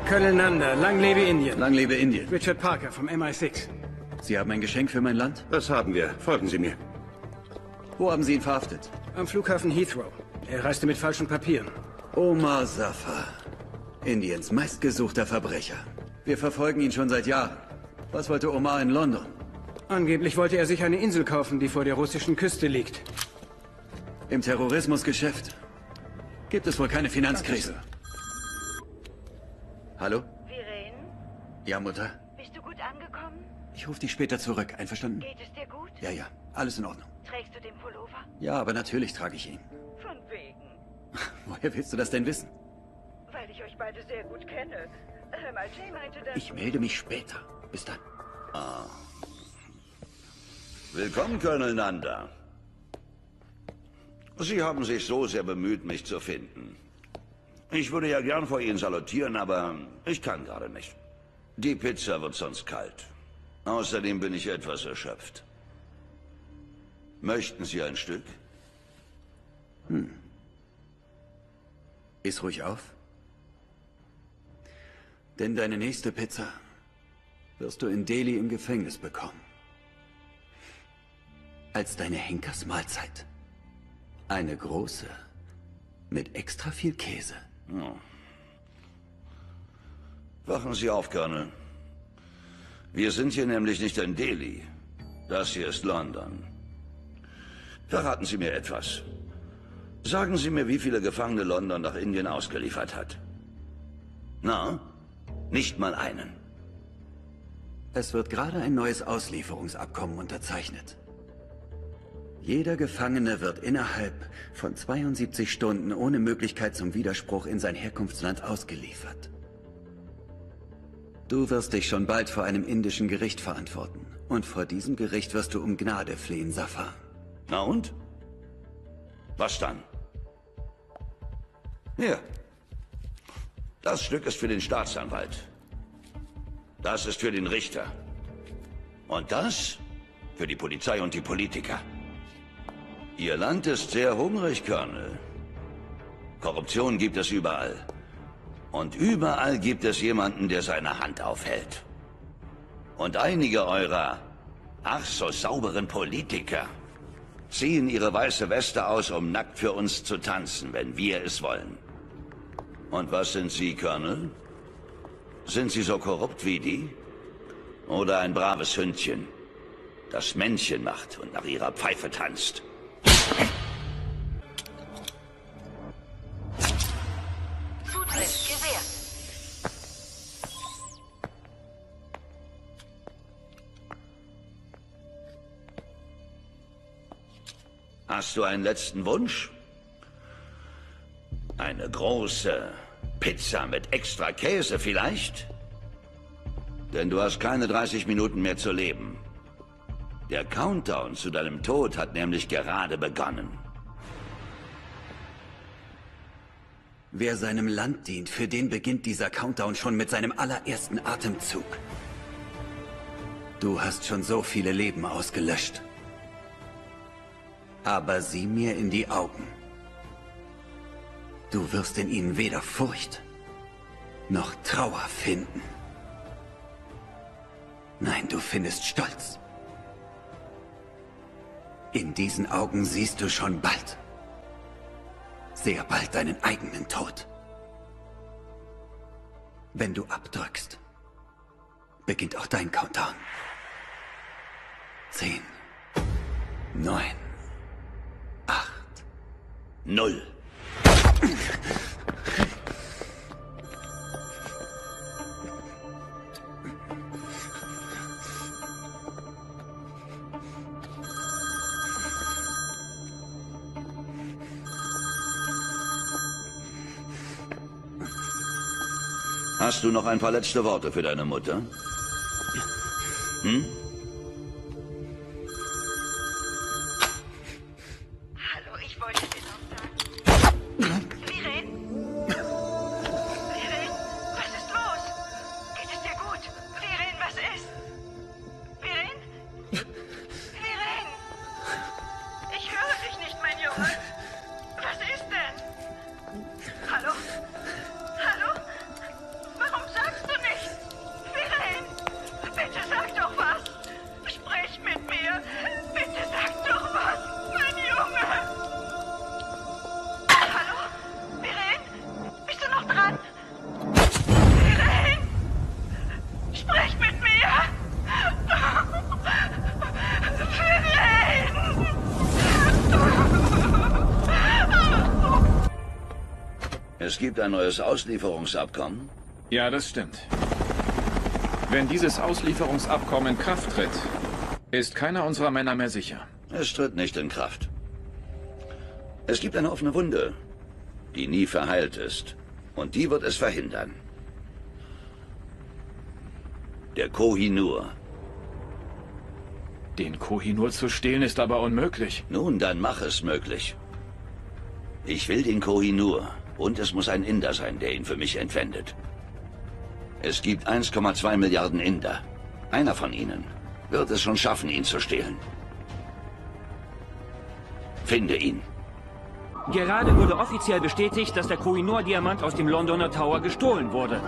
Colonel Nanda, lang lebe Indien. Lang lebe Indien. Richard Parker vom MI6. Sie haben ein Geschenk für mein Land? Das haben wir. Folgen Sie mir. Wo haben Sie ihn verhaftet? Am Flughafen Heathrow. Er reiste mit falschen Papieren. Omar Safar. Indiens meistgesuchter Verbrecher. Wir verfolgen ihn schon seit Jahren. Was wollte Omar in London? Angeblich wollte er sich eine Insel kaufen, die vor der russischen Küste liegt. Im Terrorismusgeschäft gibt es wohl keine Finanzkrise. Hallo? Viren, Ja, Mutter? bist du gut angekommen? Ich rufe dich später zurück. Einverstanden? Geht es dir gut? Ja, ja. Alles in Ordnung. Trägst du den Pullover? Ja, aber natürlich trage ich ihn. Von wegen. Woher willst du das denn wissen? Weil ich euch beide sehr gut kenne. MIJ meinte, dass... Ich melde mich später. Bis dann. Willkommen, Colonel Nanda. Sie haben sich so sehr bemüht, mich zu finden. Ich würde ja gern vor Ihnen salutieren, aber ich kann gerade nicht. Die Pizza wird sonst kalt. Außerdem bin ich etwas erschöpft. Möchten Sie ein Stück? Iss ruhig auf. Denn deine nächste Pizza wirst du in Delhi im Gefängnis bekommen. Als deine Henkersmahlzeit. Eine große. Mit extra viel Käse. Wachen Sie auf, Colonel. Wir sind hier nämlich nicht in Delhi. Das hier ist London. Verraten Sie mir etwas. Sagen Sie mir, wie viele Gefangene London nach Indien ausgeliefert hat. Na? Nicht mal einen. Es wird gerade ein neues Auslieferungsabkommen unterzeichnet. Jeder Gefangene wird innerhalb von 72 Stunden ohne Möglichkeit zum Widerspruch in sein Herkunftsland ausgeliefert. Du wirst dich schon bald vor einem indischen Gericht verantworten. Und vor diesem Gericht wirst du um Gnade flehen, Safar. Na und? Was dann? Hier. Das Stück ist für den Staatsanwalt. Das ist für den Richter. Und das für die Polizei und die Politiker. Ihr Land ist sehr hungrig, Colonel. Korruption gibt es überall. Und überall gibt es jemanden, der seine Hand aufhält. Und einige eurer ach so sauberen Politiker ziehen ihre weiße Weste aus, um nackt für uns zu tanzen, wenn wir es wollen. Und was sind Sie, Colonel? Sind Sie so korrupt wie die? Oder ein braves Hündchen, das Männchen macht und nach ihrer Pfeife tanzt? Zutritt gewährt. Hast du einen letzten Wunsch? Eine große Pizza mit extra Käse vielleicht? Denn du hast keine 30 Minuten mehr zu leben. Der Countdown zu deinem Tod hat nämlich gerade begonnen. Wer seinem Land dient, für den beginnt dieser Countdown schon mit seinem allerersten Atemzug. Du hast schon so viele Leben ausgelöscht. Aber sieh mir in die Augen. Du wirst in ihnen weder Furcht noch Trauer finden. Nein, du findest Stolz. In diesen Augen siehst du schon bald, sehr bald deinen eigenen Tod. Wenn du abdrückst, beginnt auch dein Countdown. 10, 9, 8, 0. Hast du noch ein paar letzte Worte für deine Mutter? Hm? Hallo, ich wollte dir noch sagen. Viren? Viren, was ist los? Geht es dir gut? Viren, was ist? Viren? Viren? Ich höre dich nicht, mein Junge. Was ist denn? Hallo? Hallo? Warum sagst Es gibt ein neues Auslieferungsabkommen. Ja, das stimmt. Wenn dieses Auslieferungsabkommen in Kraft tritt, ist keiner unserer Männer mehr sicher. Es tritt nicht in Kraft. Es gibt eine offene Wunde, die nie verheilt ist. Und die wird es verhindern. Der Koh-i-Noor. Den Koh-i-Noor zu stehlen ist aber unmöglich. Nun, dann mach es möglich. Ich will den Koh-i-Noor. Und es muss ein Inder sein, der ihn für mich entwendet. Es gibt 1,2 Milliarden Inder. Einer von ihnen wird es schon schaffen, ihn zu stehlen. Finde ihn. Gerade wurde offiziell bestätigt, dass der Koh-i-Noor-Diamant aus dem Londoner Tower gestohlen wurde.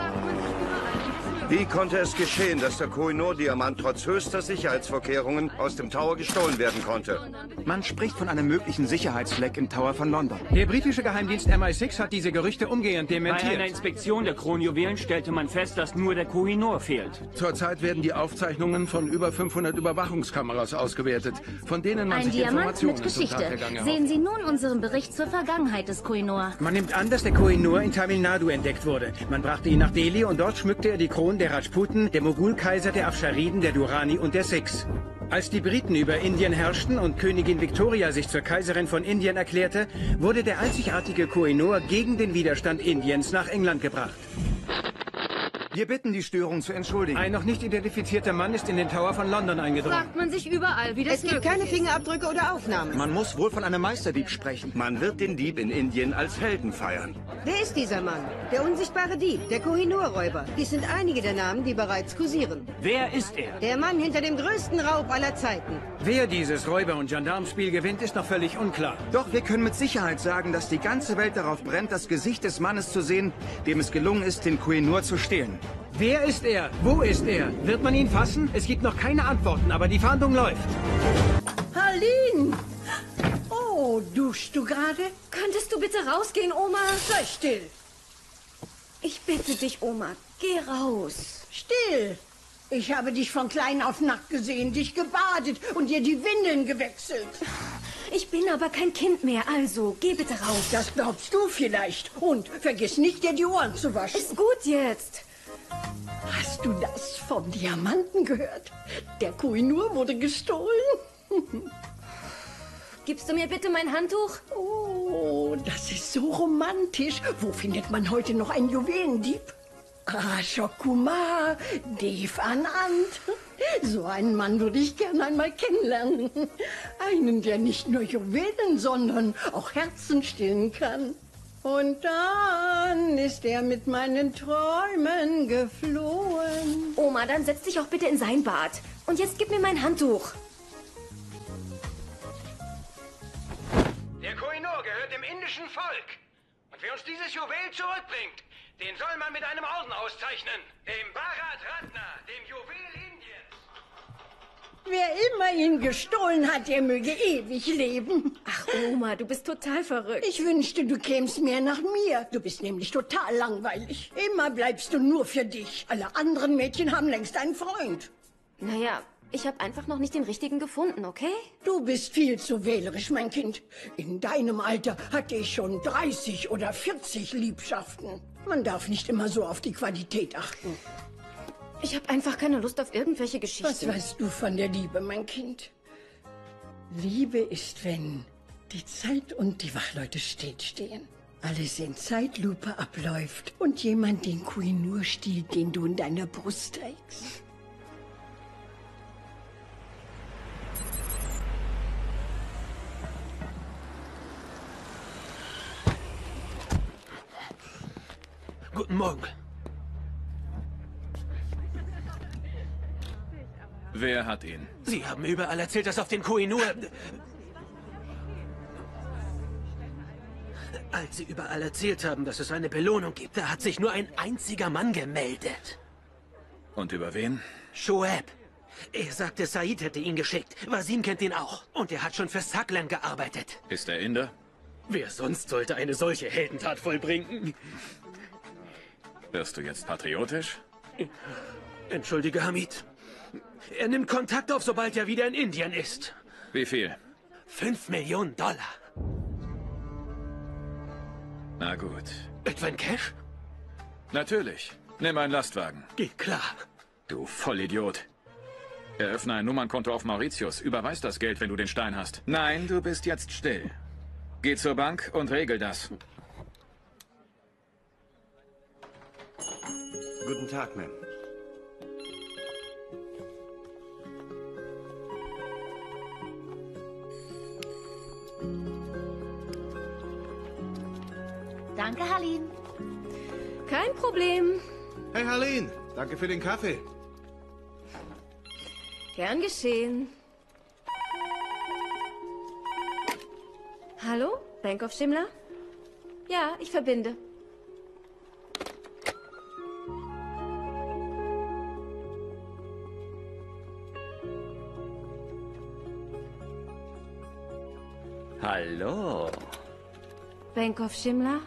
Wie konnte es geschehen, dass der Koh-i-Noor-Diamant trotz höchster Sicherheitsvorkehrungen aus dem Tower gestohlen werden konnte? Man spricht von einem möglichen Sicherheitsfleck im Tower von London. Der britische Geheimdienst MI6 hat diese Gerüchte umgehend Bei einer dementiert. Inspektion der Kronjuwelen stellte man fest, dass nur der Koh-i-Noor fehlt. Zurzeit werden die Aufzeichnungen von über 500 Überwachungskameras ausgewertet, von denen man Ein sich Diamant Informationen mit zum Geschichte. Tathergang erhofft. Sehen Sie nun unseren Bericht zur Vergangenheit des Koh-i-Noor. Man nimmt an, dass der Koh-i-Noor in Tamil Nadu entdeckt wurde. Man brachte ihn nach Delhi und dort schmückte er die Kronen der Rajputen, der Mogulkaiser, der Afshariden, der Durrani und der Sikhs. Als die Briten über Indien herrschten und Königin Victoria sich zur Kaiserin von Indien erklärte, wurde der einzigartige Koh-i-Noor gegen den Widerstand Indiens nach England gebracht. Wir bitten, die Störung zu entschuldigen. Ein noch nicht identifizierter Mann ist in den Tower von London eingedrungen. Fragt man sich überall, wie das Es gibt keine Fingerabdrücke oder Aufnahmen. Man muss wohl von einem Meisterdieb sprechen. Man wird den Dieb in Indien als Helden feiern. Wer ist dieser Mann? Der unsichtbare Dieb, der Koh-i-Noor-Räuber. Dies sind einige der Namen, die bereits kursieren. Wer ist er? Der Mann hinter dem größten Raub aller Zeiten. Wer dieses Räuber- und Gendarmspiel gewinnt, ist noch völlig unklar. Doch wir können mit Sicherheit sagen, dass die ganze Welt darauf brennt, das Gesicht des Mannes zu sehen, dem es gelungen ist, den Koh-i-Noor zu stehlen. Wer ist er? Wo ist er? Wird man ihn fassen? Es gibt noch keine Antworten, aber die Fahndung läuft. Harleen! Oh, duschst du gerade? Könntest du bitte rausgehen, Oma? Sei still. Ich bitte dich, Oma, geh raus. Still! Ich habe dich von klein auf nackt gesehen, dich gebadet und dir die Windeln gewechselt. Ich bin aber kein Kind mehr, also geh bitte raus. Das glaubst du vielleicht. Und vergiss nicht, dir die Ohren zu waschen. Ist gut jetzt. Hast du das vom Diamanten gehört? Der Koh-i-Noor wurde gestohlen. Gibst du mir bitte mein Handtuch? Oh, das ist so romantisch. Wo findet man heute noch einen Juwelendieb? Ashok Kumar, Dev Anand. So einen Mann würde ich gern einmal kennenlernen. Einen, der nicht nur Juwelen, sondern auch Herzen stillen kann. Und dann ist er mit meinen Träumen geflohen. Oma, dann setz dich auch bitte in sein Bad. Und jetzt gib mir mein Handtuch. Der Koh-i-Noor gehört dem indischen Volk. Und wer uns dieses Juwel zurückbringt, den soll man mit einem Orden auszeichnen. Dem Bharat Ratna, dem Juwel Indiens. Wer immer ihn gestohlen hat, der möge ewig leben. Ach, Oma, du bist total verrückt. Ich wünschte, du kämst mehr nach mir. Du bist nämlich total langweilig. Immer bleibst du nur für dich. Alle anderen Mädchen haben längst einen Freund. Naja, ich habe einfach noch nicht den richtigen gefunden, okay? Du bist viel zu wählerisch, mein Kind. In deinem Alter hatte ich schon 30 oder 40 Liebschaften. Man darf nicht immer so auf die Qualität achten. Ich habe einfach keine Lust auf irgendwelche Was Geschichten. weißt du von der Liebe, mein Kind? Liebe ist, wenn die Zeit und die Wachleute stillstehen. Alles in Zeitlupe abläuft und jemand den Koh-i-Noor stiehlt, den du in deiner Brust trägst. Guten Morgen. Wer hat ihn? Sie haben überall erzählt, dass auf den Koh-i-Noor... Als Sie überall erzählt haben, dass es eine Belohnung gibt, da hat sich nur ein einziger Mann gemeldet. Und über wen? Shoaib. Er sagte, Said hätte ihn geschickt. Wasim kennt ihn auch. Und er hat schon für Saklan gearbeitet. Ist er Inder? Wer sonst sollte eine solche Heldentat vollbringen? Wirst du jetzt patriotisch? Entschuldige, Hamid. Er nimmt Kontakt auf, sobald er wieder in Indien ist. Wie viel? 5 Millionen $. Na gut. Etwa in Cash? Natürlich. Nimm einen Lastwagen. Geht klar. Du Vollidiot. Eröffne ein Nummernkonto auf Mauritius. Überweis das Geld, wenn du den Stein hast. Nein, du bist jetzt still. Geh zur Bank und regel das. Guten Tag, Ma'am. Danke, Harleen. Kein Problem. Hey, Harleen. Danke für den Kaffee. Gern geschehen. Hallo? Bank of Shimla? Ja, ich verbinde. Hallo. Bank of Shimla?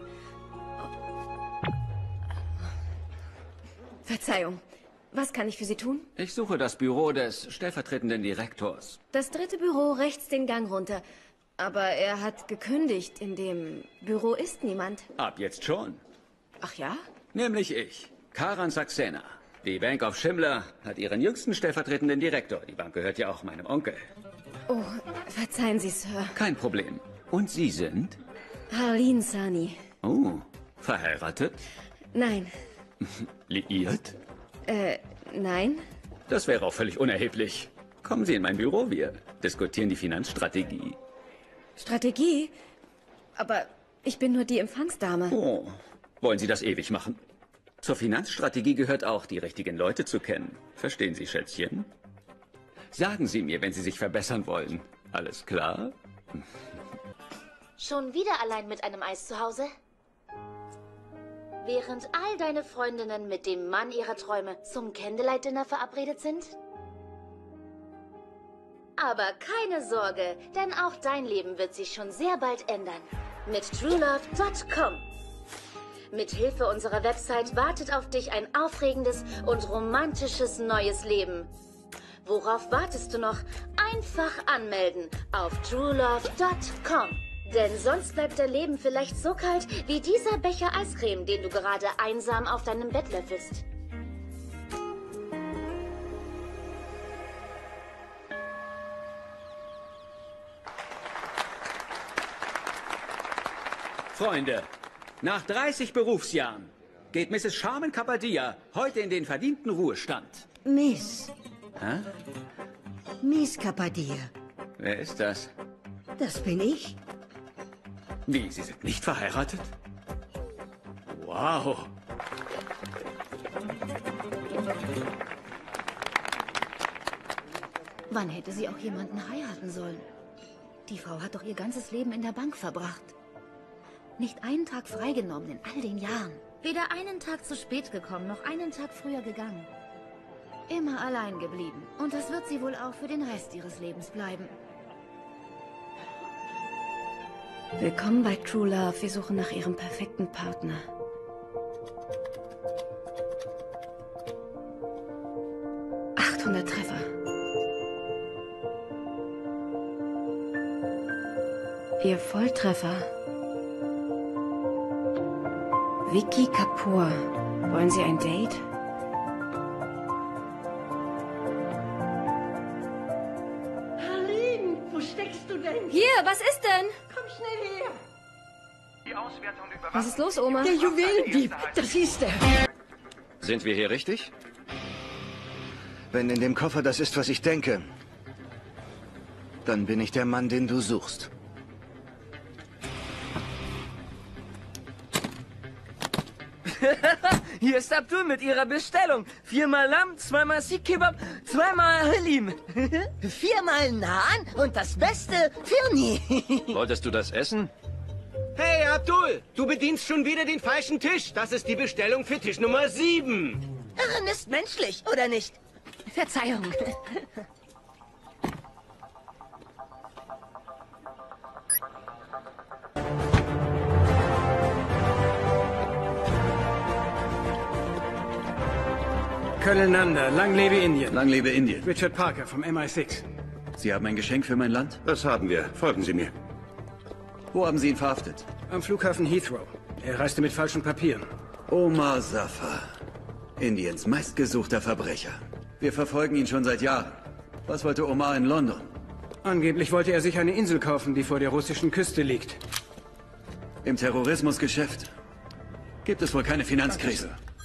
Verzeihung. Was kann ich für Sie tun? Ich suche das Büro des stellvertretenden Direktors. Das dritte Büro rechts den Gang runter. Aber er hat gekündigt. In dem Büro ist niemand. Ab jetzt schon. Ach ja? Nämlich ich, Karan Saxena. Die Bank of Shimla hat ihren jüngsten stellvertretenden Direktor. Die Bank gehört ja auch meinem Onkel. Oh, verzeihen Sie, Sir. Kein Problem. Und Sie sind? Harleen Sani. Oh, verheiratet? Nein. Liiert? Nein. Das wäre auch völlig unerheblich. Kommen Sie in mein Büro, wir diskutieren die Finanzstrategie. Strategie? Aber ich bin nur die Empfangsdame. Oh, wollen Sie das ewig machen? Zur Finanzstrategie gehört auch, die richtigen Leute zu kennen. Verstehen Sie, Schätzchen? Sagen Sie mir, wenn Sie sich verbessern wollen. Alles klar? Schon wieder allein mit einem Eis zu Hause? Während all deine Freundinnen mit dem Mann ihrer Träume zum Candlelight-Dinner verabredet sind? Aber keine Sorge, denn auch dein Leben wird sich schon sehr bald ändern. Mit TrueLove.com. Mit Hilfe unserer Website wartet auf dich ein aufregendes und romantisches neues Leben. Worauf wartest du noch? Einfach anmelden auf TrueLove.com. Denn sonst bleibt dein Leben vielleicht so kalt wie dieser Becher Eiscreme, den du gerade einsam auf deinem Bett löffelst. Freunde, nach 30 Berufsjahren geht Mrs. Charmin Kapadia heute in den verdienten Ruhestand. Miss. Hä? Miss Kapadia. Wer ist das? Das bin ich. Wie, Sie sind nicht verheiratet? Wow. Wann hätte sie auch jemanden heiraten sollen? Die Frau hat doch ihr ganzes Leben in der Bank verbracht. Nicht einen Tag freigenommen in all den Jahren. Weder einen Tag zu spät gekommen, noch einen Tag früher gegangen. Immer allein geblieben. Und das wird sie wohl auch für den Rest ihres Lebens bleiben. Willkommen bei True Love. Wir suchen nach Ihrem perfekten Partner. ...800 Treffer. Ihr Volltreffer. Vicky Kapoor. Wollen Sie ein Date? Harleen, wo steckst du denn? Hier, was ist denn? Komm schnell her. Was ist los, Oma? Der Juwelendieb, das ist er. Sind wir hier richtig? Wenn in dem Koffer das ist, was ich denke, dann bin ich der Mann, den du suchst. Hier ist Abdul mit ihrer Bestellung. 4-mal Lamm, 2-mal Sikh Kebab, 2-mal Halim. 4-mal Naan und das Beste für nie. Wolltest du das essen? Hey Abdul, du bedienst schon wieder den falschen Tisch. Das ist die Bestellung für Tisch Nummer 7. Irren ist menschlich, oder nicht? Verzeihung. Colonel Nanda, lang lebe Indien. Lang lebe Indien. Richard Parker vom MI6. Sie haben ein Geschenk für mein Land? Das haben wir. Folgen Sie mir. Wo haben Sie ihn verhaftet? Am Flughafen Heathrow. Er reiste mit falschen Papieren. Omar Safar. Indiens meistgesuchter Verbrecher. Wir verfolgen ihn schon seit Jahren. Was wollte Omar in London? Angeblich wollte er sich eine Insel kaufen, die vor der russischen Küste liegt. Im Terrorismusgeschäft gibt es wohl keine Finanzkrise.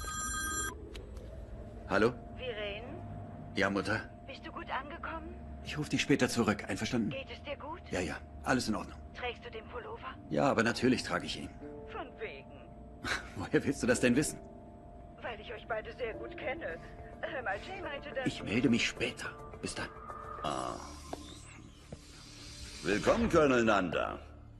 Hallo? Viren, Ja, Mutter? bist du gut angekommen? Ich rufe dich später zurück. Einverstanden? Geht es dir gut? Ja, ja. Alles in Ordnung. Trägst du den Pullover? Ja, aber natürlich trage ich ihn. Von wegen. Woher willst du das denn wissen? Weil ich euch beide sehr gut kenne. Jay meinte, dass... Ich melde mich später. Bis dann. Ah. Willkommen, Colonel Nanda.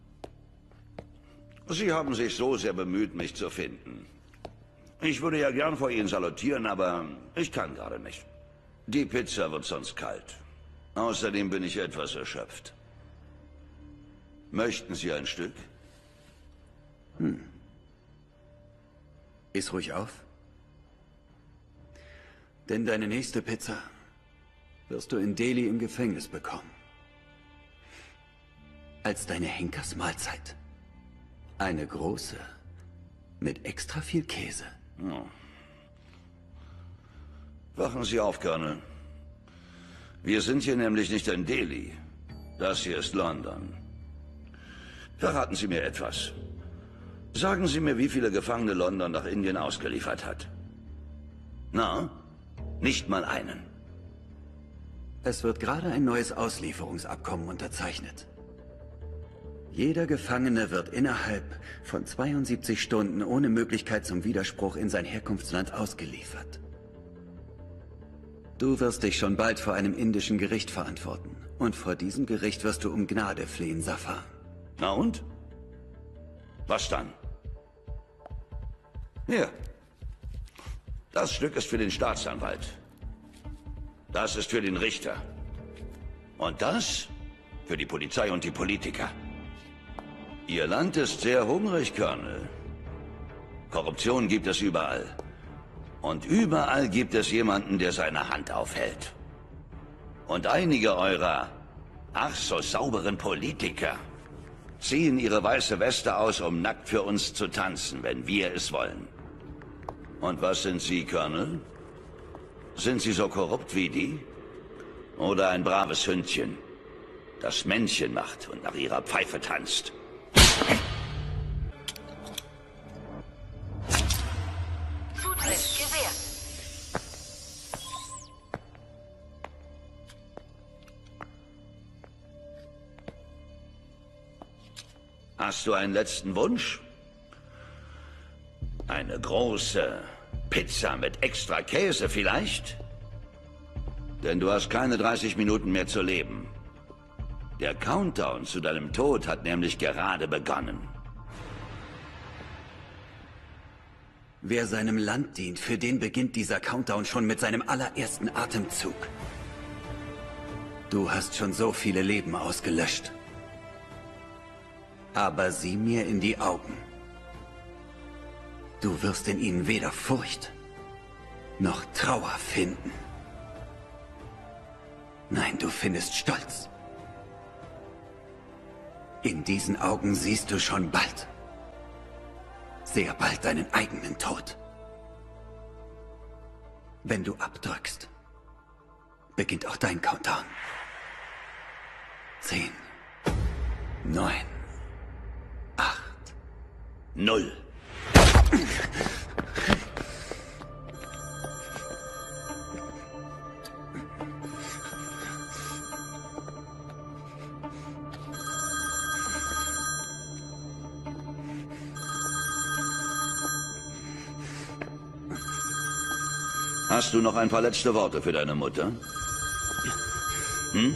Sie haben sich so sehr bemüht, mich zu finden. Ich würde ja gern vor Ihnen salutieren, aber ich kann gerade nicht. Die Pizza wird sonst kalt. Außerdem bin ich etwas erschöpft. Möchten Sie ein Stück? Iss ruhig auf. Denn deine nächste Pizza wirst du in Delhi im Gefängnis bekommen. Als deine Henkersmahlzeit. Eine große, mit extra viel Käse. Oh. Wachen Sie auf, Colonel. Wir sind hier nämlich nicht in Delhi. Das hier ist London. Verraten Sie mir etwas. Sagen Sie mir, wie viele Gefangene London nach Indien ausgeliefert hat. Na, nicht mal einen. Es wird gerade ein neues Auslieferungsabkommen unterzeichnet. Jeder Gefangene wird innerhalb von 72 Stunden ohne Möglichkeit zum Widerspruch in sein Herkunftsland ausgeliefert. Du wirst dich schon bald vor einem indischen Gericht verantworten. Und vor diesem Gericht wirst du um Gnade flehen, Safar. Na und? Was dann? Hier. Das Stück ist für den Staatsanwalt. Das ist für den Richter. Und das für die Polizei und die Politiker. Ihr Land ist sehr hungrig, Colonel. Korruption gibt es überall. Und überall gibt es jemanden, der seine Hand aufhält. Und einige eurer ach so sauberen Politiker ziehen ihre weiße Weste aus, um nackt für uns zu tanzen, wenn wir es wollen. Und was sind Sie, Colonel? Sind Sie so korrupt wie die? Oder ein braves Hündchen, das Männchen macht und nach ihrer Pfeife tanzt? Zutritt gewährt. Hast du einen letzten Wunsch? Eine große Pizza mit extra Käse vielleicht? Denn du hast keine 30 Minuten mehr zu leben. Der Countdown zu deinem Tod hat nämlich gerade begonnen. Wer seinem Land dient, für den beginnt dieser Countdown schon mit seinem allerersten Atemzug. Du hast schon so viele Leben ausgelöscht. Aber sieh mir in die Augen. Du wirst in ihnen weder Furcht noch Trauer finden. Nein, du findest Stolz. In diesen Augen siehst du schon bald, sehr bald deinen eigenen Tod. Wenn du abdrückst, beginnt auch dein Countdown. 10, 9, 8, 0. Hast du noch ein paar letzte Worte für deine Mutter? Hm?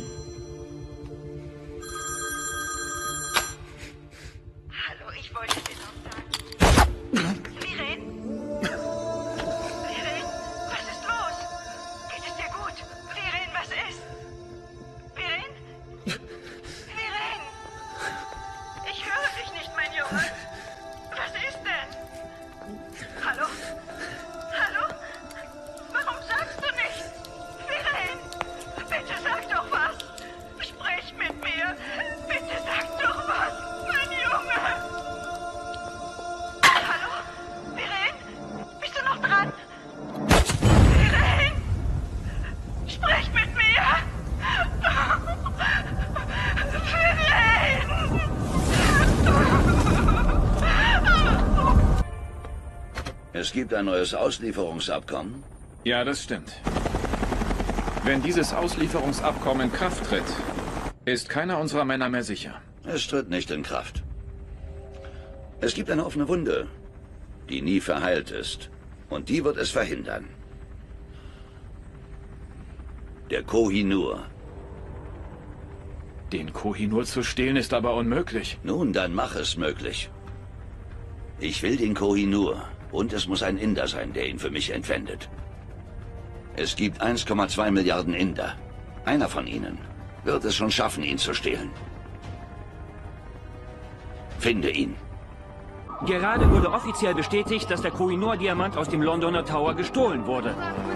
Hallo, ich wollte dir noch sagen. Viren? Viren, was ist los? Geht es dir gut? Viren, was ist? Viren? Viren? Ich höre dich nicht, mein Junge. Was ist denn? Hallo? Hallo? Warum sagst du nichts? Viren, bitte sag doch was. Es gibt ein neues Auslieferungsabkommen? Ja, das stimmt. Wenn dieses Auslieferungsabkommen in Kraft tritt, ist keiner unserer Männer mehr sicher. Es tritt nicht in Kraft. Es gibt eine offene Wunde, die nie verheilt ist. Und die wird es verhindern. Der Koh-i-Noor. Den Koh-i-Noor zu stehlen ist aber unmöglich. Nun, dann mach es möglich. Ich will den Koh-i-Noor. Und es muss ein Inder sein, der ihn für mich entwendet. Es gibt 1,2 Milliarden Inder. Einer von ihnen wird es schon schaffen, ihn zu stehlen. Finde ihn. Gerade wurde offiziell bestätigt, dass der Koh-i-Noor-Diamant aus dem Londoner Tower gestohlen wurde.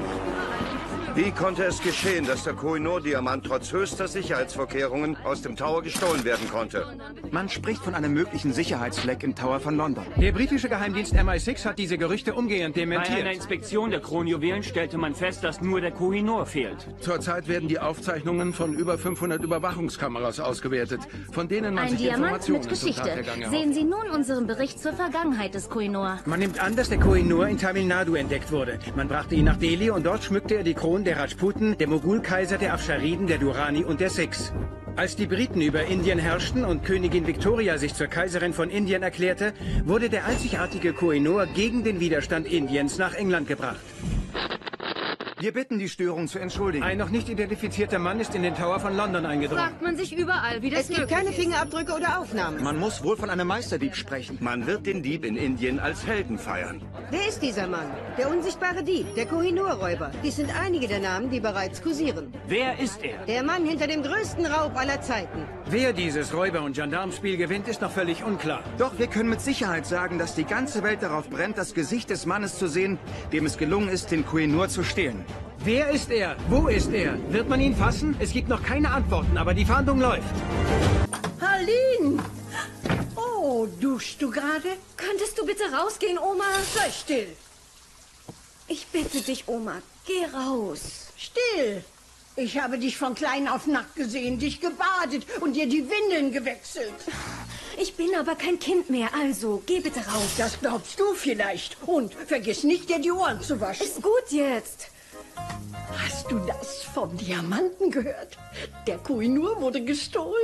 Wie konnte es geschehen, dass der Koh-i-Noor-Diamant trotz höchster Sicherheitsvorkehrungen aus dem Tower gestohlen werden konnte? Man spricht von einem möglichen Sicherheitsfleck im Tower von London. Der britische Geheimdienst MI6 hat diese Gerüchte umgehend dementiert. Bei einer Inspektion der Kronjuwelen stellte man fest, dass nur der Koh-i-Noor fehlt. Zurzeit werden die Aufzeichnungen von über 500 Überwachungskameras ausgewertet, von denen man Ein sich Diamant Informationen mit zum Geschichte. Tathergang erhofft. Sehen Sie nun unseren Bericht zur Vergangenheit des Koh-i-Noor. Man nimmt an, dass der Koh-i-Noor in Tamil Nadu entdeckt wurde. Man brachte ihn nach Delhi und dort schmückte er die Kronen der Rajputen, der Mogulkaiser, der Afshariden, der Durrani und der Sikhs. Als die Briten über Indien herrschten und Königin Victoria sich zur Kaiserin von Indien erklärte, wurde der einzigartige Koh-i-Noor gegen den Widerstand Indiens nach England gebracht. Wir bitten, die Störung zu entschuldigen. Ein noch nicht identifizierter Mann ist in den Tower von London eingedrungen. Fragt man sich überall, wie das Es gibt keine Fingerabdrücke oder Aufnahmen. Man muss wohl von einem Meisterdieb sprechen. Man wird den Dieb in Indien als Helden feiern. Wer ist dieser Mann? Der unsichtbare Dieb, der Koh-i-Noor-Räuber. Dies sind einige der Namen, die bereits kursieren. Wer ist er? Der Mann hinter dem größten Raub aller Zeiten. Wer dieses Räuber- und Gendarmspiel gewinnt, ist noch völlig unklar. Doch wir können mit Sicherheit sagen, dass die ganze Welt darauf brennt, das Gesicht des Mannes zu sehen, dem es gelungen ist, den Koh-i-Noor zu stehlen. Wer ist er? Wo ist er? Wird man ihn fassen? Es gibt noch keine Antworten, aber die Fahndung läuft. Harleen! Oh, duschst du gerade? Könntest du bitte rausgehen, Oma? Sei still. Ich bitte dich, Oma, geh raus. Still. Ich habe dich von klein auf nackt gesehen, dich gebadet und dir die Windeln gewechselt. Ich bin aber kein Kind mehr, also geh bitte raus. Das glaubst du vielleicht. Und vergiss nicht, dir die Ohren zu waschen. Ist gut jetzt. Hast du das vom Diamanten gehört? Der Koh-i-Noor wurde gestohlen.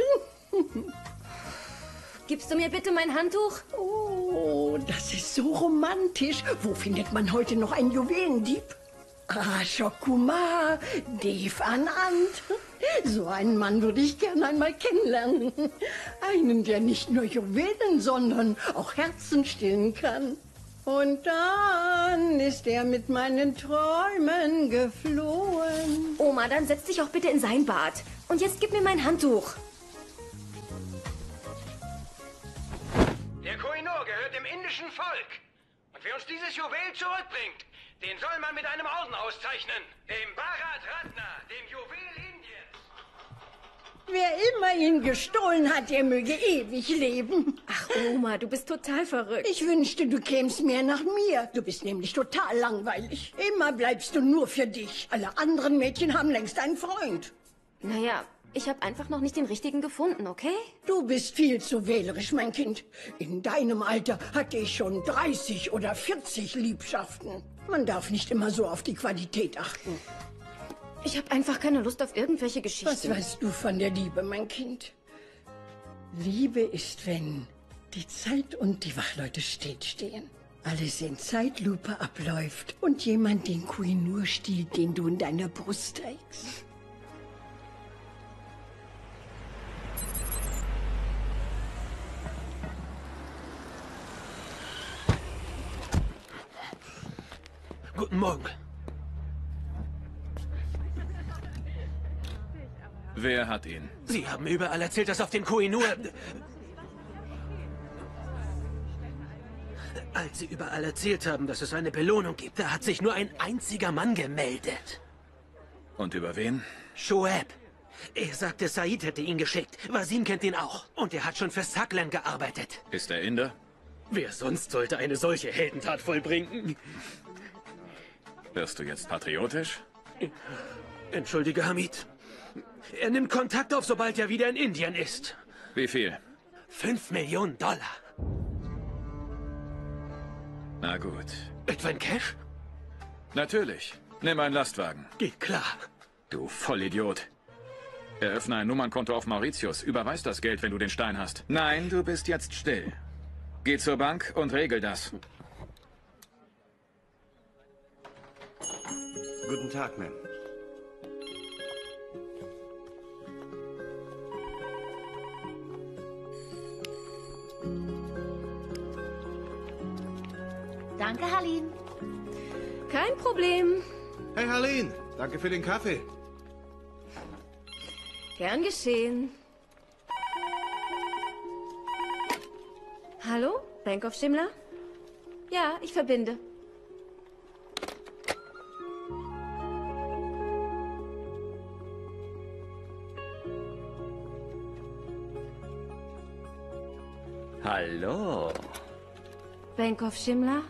Gibst du mir bitte mein Handtuch? Oh, das ist so romantisch. Wo findet man heute noch einen Juwelendieb? Ashok Kumar, Dev Anand. So einen Mann würde ich gern einmal kennenlernen. Einen, der nicht nur Juwelen, sondern auch Herzen stillen kann. Und dann ist er mit meinen Träumen geflohen. Oma, dann setz dich auch bitte in sein Bad. Und jetzt gib mir mein Handtuch. Der Koh-i-Noor gehört dem indischen Volk. Und wer uns dieses Juwel zurückbringt, den soll man mit einem Orden auszeichnen. Dem Bharat Ratna, dem Juwel Indiens. Wer immer ihn gestohlen hat, der möge ewig leben. Ach, Oma, du bist total verrückt. Ich wünschte, du kämst mehr nach mir. Du bist nämlich total langweilig. Immer bleibst du nur für dich. Alle anderen Mädchen haben längst einen Freund. Naja, ich habe einfach noch nicht den richtigen gefunden, okay? Du bist viel zu wählerisch, mein Kind. In deinem Alter hatte ich schon 30 oder 40 Liebschaften. Man darf nicht immer so auf die Qualität achten. Ich habe einfach keine Lust auf irgendwelche Geschichten. Was weißt du von der Liebe, mein Kind? Liebe ist, wenn die Zeit und die Wachleute stillstehen. Alles in Zeitlupe abläuft und jemand den Koh-i-Noor stiehlt, den du in deiner Brust trägst. Guten Morgen. Wer hat ihn? Sie haben überall erzählt, dass auf dem Koh-i-Noor... Als Sie überall erzählt haben, dass es eine Belohnung gibt, da hat sich nur ein einziger Mann gemeldet. Und über wen? Shoaib. Er sagte, Said hätte ihn geschickt. Wasim kennt ihn auch. Und er hat schon für Saklan gearbeitet. Ist er Inder? Wer sonst sollte eine solche Heldentat vollbringen? Wirst du jetzt patriotisch? Entschuldige, Hamid. Er nimmt Kontakt auf, sobald er wieder in Indien ist. Wie viel? 5 Millionen $. Na gut. Etwa in Cash? Natürlich. Nimm einen Lastwagen. Geht klar. Du Vollidiot. Eröffne ein Nummernkonto auf Mauritius. Überweis das Geld, wenn du den Stein hast. Nein, du bist jetzt still. Geh zur Bank und regel das. Guten Tag, Ma'am. Danke, Harleen. Kein Problem. Hey, Harleen. Danke für den Kaffee. Gern geschehen. Hallo? Bank of Shimla? Ja, ich verbinde. Hallo. Bank of Shimla?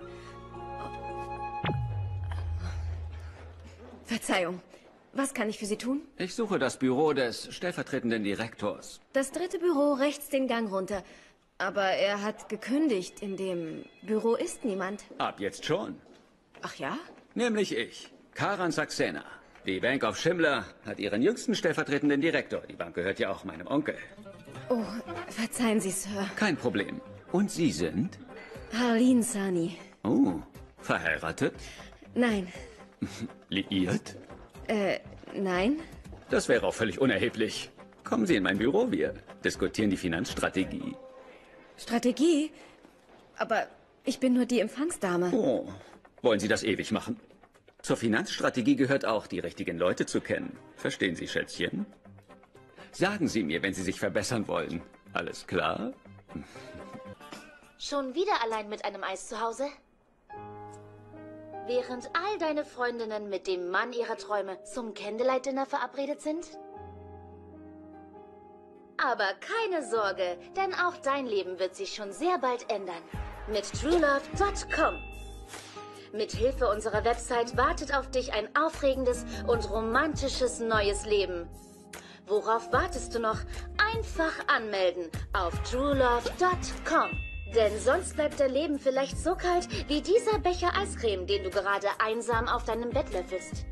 Verzeihung. Was kann ich für Sie tun? Ich suche das Büro des stellvertretenden Direktors. Das dritte Büro rechts den Gang runter. Aber er hat gekündigt. In dem Büro ist niemand. Ab jetzt schon. Ach ja? Nämlich ich, Karan Saxena. Die Bank of Shimla hat ihren jüngsten stellvertretenden Direktor. Die Bank gehört ja auch meinem Onkel. Oh, verzeihen Sie, Sir. Kein Problem. Und Sie sind? Harleen Sani. Oh, verheiratet? Nein. Liiert? Nein. Das wäre auch völlig unerheblich. Kommen Sie in mein Büro, wir diskutieren die Finanzstrategie. Strategie? Aber ich bin nur die Empfangsdame. Oh, wollen Sie das ewig machen? Zur Finanzstrategie gehört auch, die richtigen Leute zu kennen. Verstehen Sie, Schätzchen? Sagen Sie mir, wenn Sie sich verbessern wollen. Alles klar? Schon wieder allein mit einem Eis zu Hause? Während all deine Freundinnen mit dem Mann ihrer Träume zum Candlelight-Dinner verabredet sind? Aber keine Sorge, denn auch dein Leben wird sich schon sehr bald ändern. Mit TrueLove.com. Mit Hilfe unserer Website wartet auf dich ein aufregendes und romantisches neues Leben. Worauf wartest du noch? Einfach anmelden auf TrueLove.com. Denn sonst bleibt dein Leben vielleicht so kalt wie dieser Becher Eiscreme, den du gerade einsam auf deinem Bett löffelst.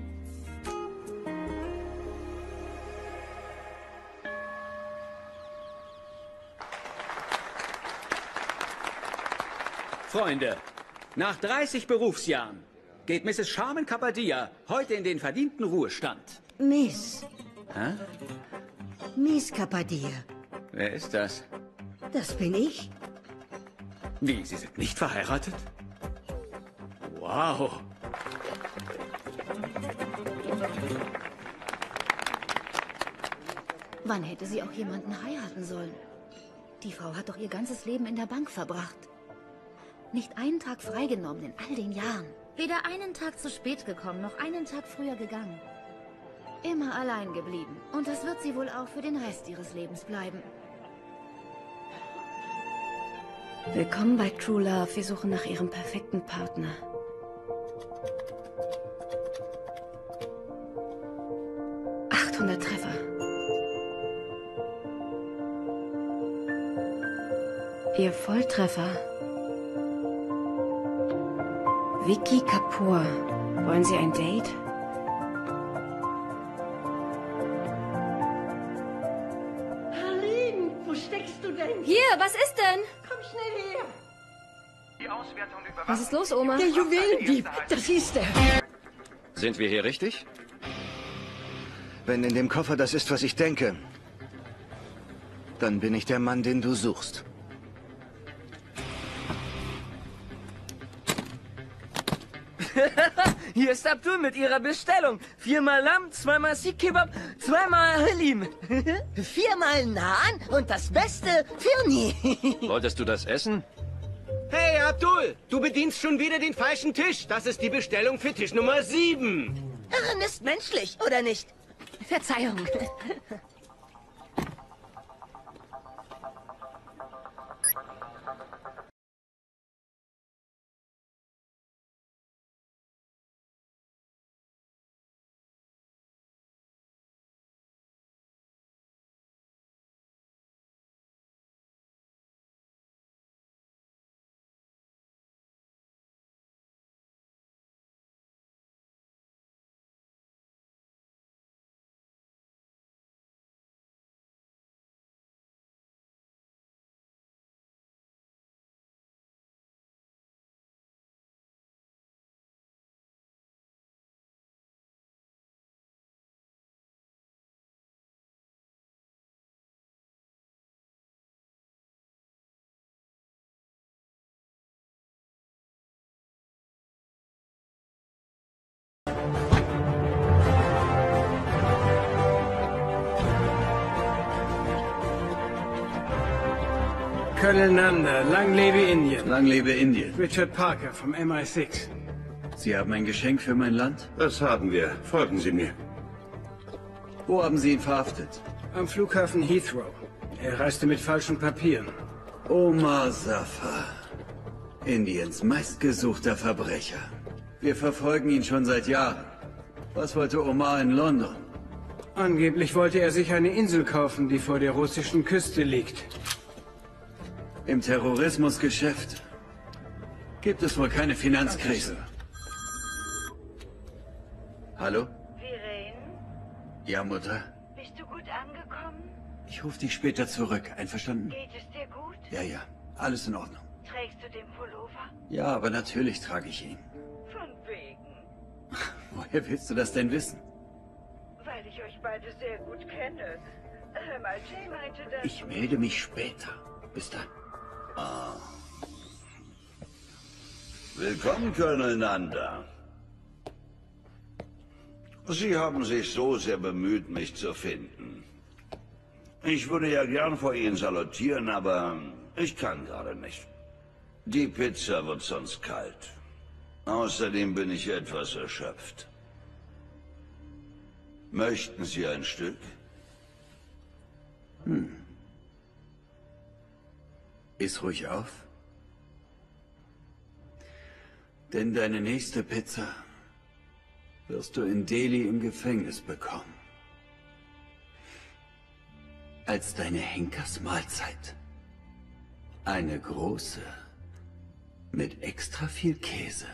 Freunde, nach 30 Berufsjahren geht Mrs. Charmin Kapadia heute in den verdienten Ruhestand. Miss. Hä? Miss Kapadia. Wer ist das? Das bin ich. Wie, Sie sind nicht verheiratet? Wow. Wann hätte sie auch jemanden heiraten sollen? Die Frau hat doch ihr ganzes Leben in der Bank verbracht. Nicht einen Tag freigenommen in all den Jahren. Weder einen Tag zu spät gekommen, noch einen Tag früher gegangen. Immer allein geblieben. Und das wird sie wohl auch für den Rest ihres Lebens bleiben. Willkommen bei True Love. Wir suchen nach Ihrem perfekten Partner. ...800 Treffer. Ihr Volltreffer. Vicky Kapoor. Wollen Sie ein Date? Harleen, wo steckst du denn? Hier, was ist denn? Komm schnell her. Was ist los, Oma? Der Juwelendieb, das ist er. Sind wir hier richtig? Wenn in dem Koffer das ist, was ich denke, dann bin ich der Mann, den du suchst. Hier ist Abdul mit ihrer Bestellung. 4-mal Lamm, 2-mal Sikh Kebab, 2-mal Halim. 4-mal Naan und das Beste für nie. Wolltest du das essen? Hey, Abdul, du bedienst schon wieder den falschen Tisch. Das ist die Bestellung für Tisch Nummer 7. Irren ist menschlich, oder nicht? Verzeihung. Colonel Nanda, lang lebe Indien. Lang lebe Indien. Richard Parker vom MI6. Sie haben ein Geschenk für mein Land? Das haben wir. Folgen Sie mir. Wo haben Sie ihn verhaftet? Am Flughafen Heathrow. Er reiste mit falschen Papieren. Omar Safar. Indiens meistgesuchter Verbrecher. Wir verfolgen ihn schon seit Jahren. Was wollte Omar in London? Angeblich wollte er sich eine Insel kaufen, die vor der russischen Küste liegt. Im Terrorismusgeschäft gibt es wohl keine Finanzkrise. Hallo? Viren, Ja, Mutter? bist du gut angekommen? Ich rufe dich später zurück. Einverstanden? Geht es dir gut? Ja, ja. Alles in Ordnung. Trägst du den Pullover? Ja, aber natürlich trage ich ihn. Von wegen. Woher willst du das denn wissen? Weil ich euch beide sehr gut kenne. Hör mal, Jay meinte, dass... Ich melde mich später. Bis dann. Willkommen, Colonel Nanda. Sie haben sich so sehr bemüht, mich zu finden. Ich würde ja gern vor Ihnen salutieren, aber ich kann gerade nicht. Die Pizza wird sonst kalt. Außerdem bin ich etwas erschöpft. Möchten Sie ein Stück? Iss ruhig auf. Denn deine nächste Pizza wirst du in Delhi im Gefängnis bekommen. Als deine Henkersmahlzeit. Eine große, mit extra viel Käse.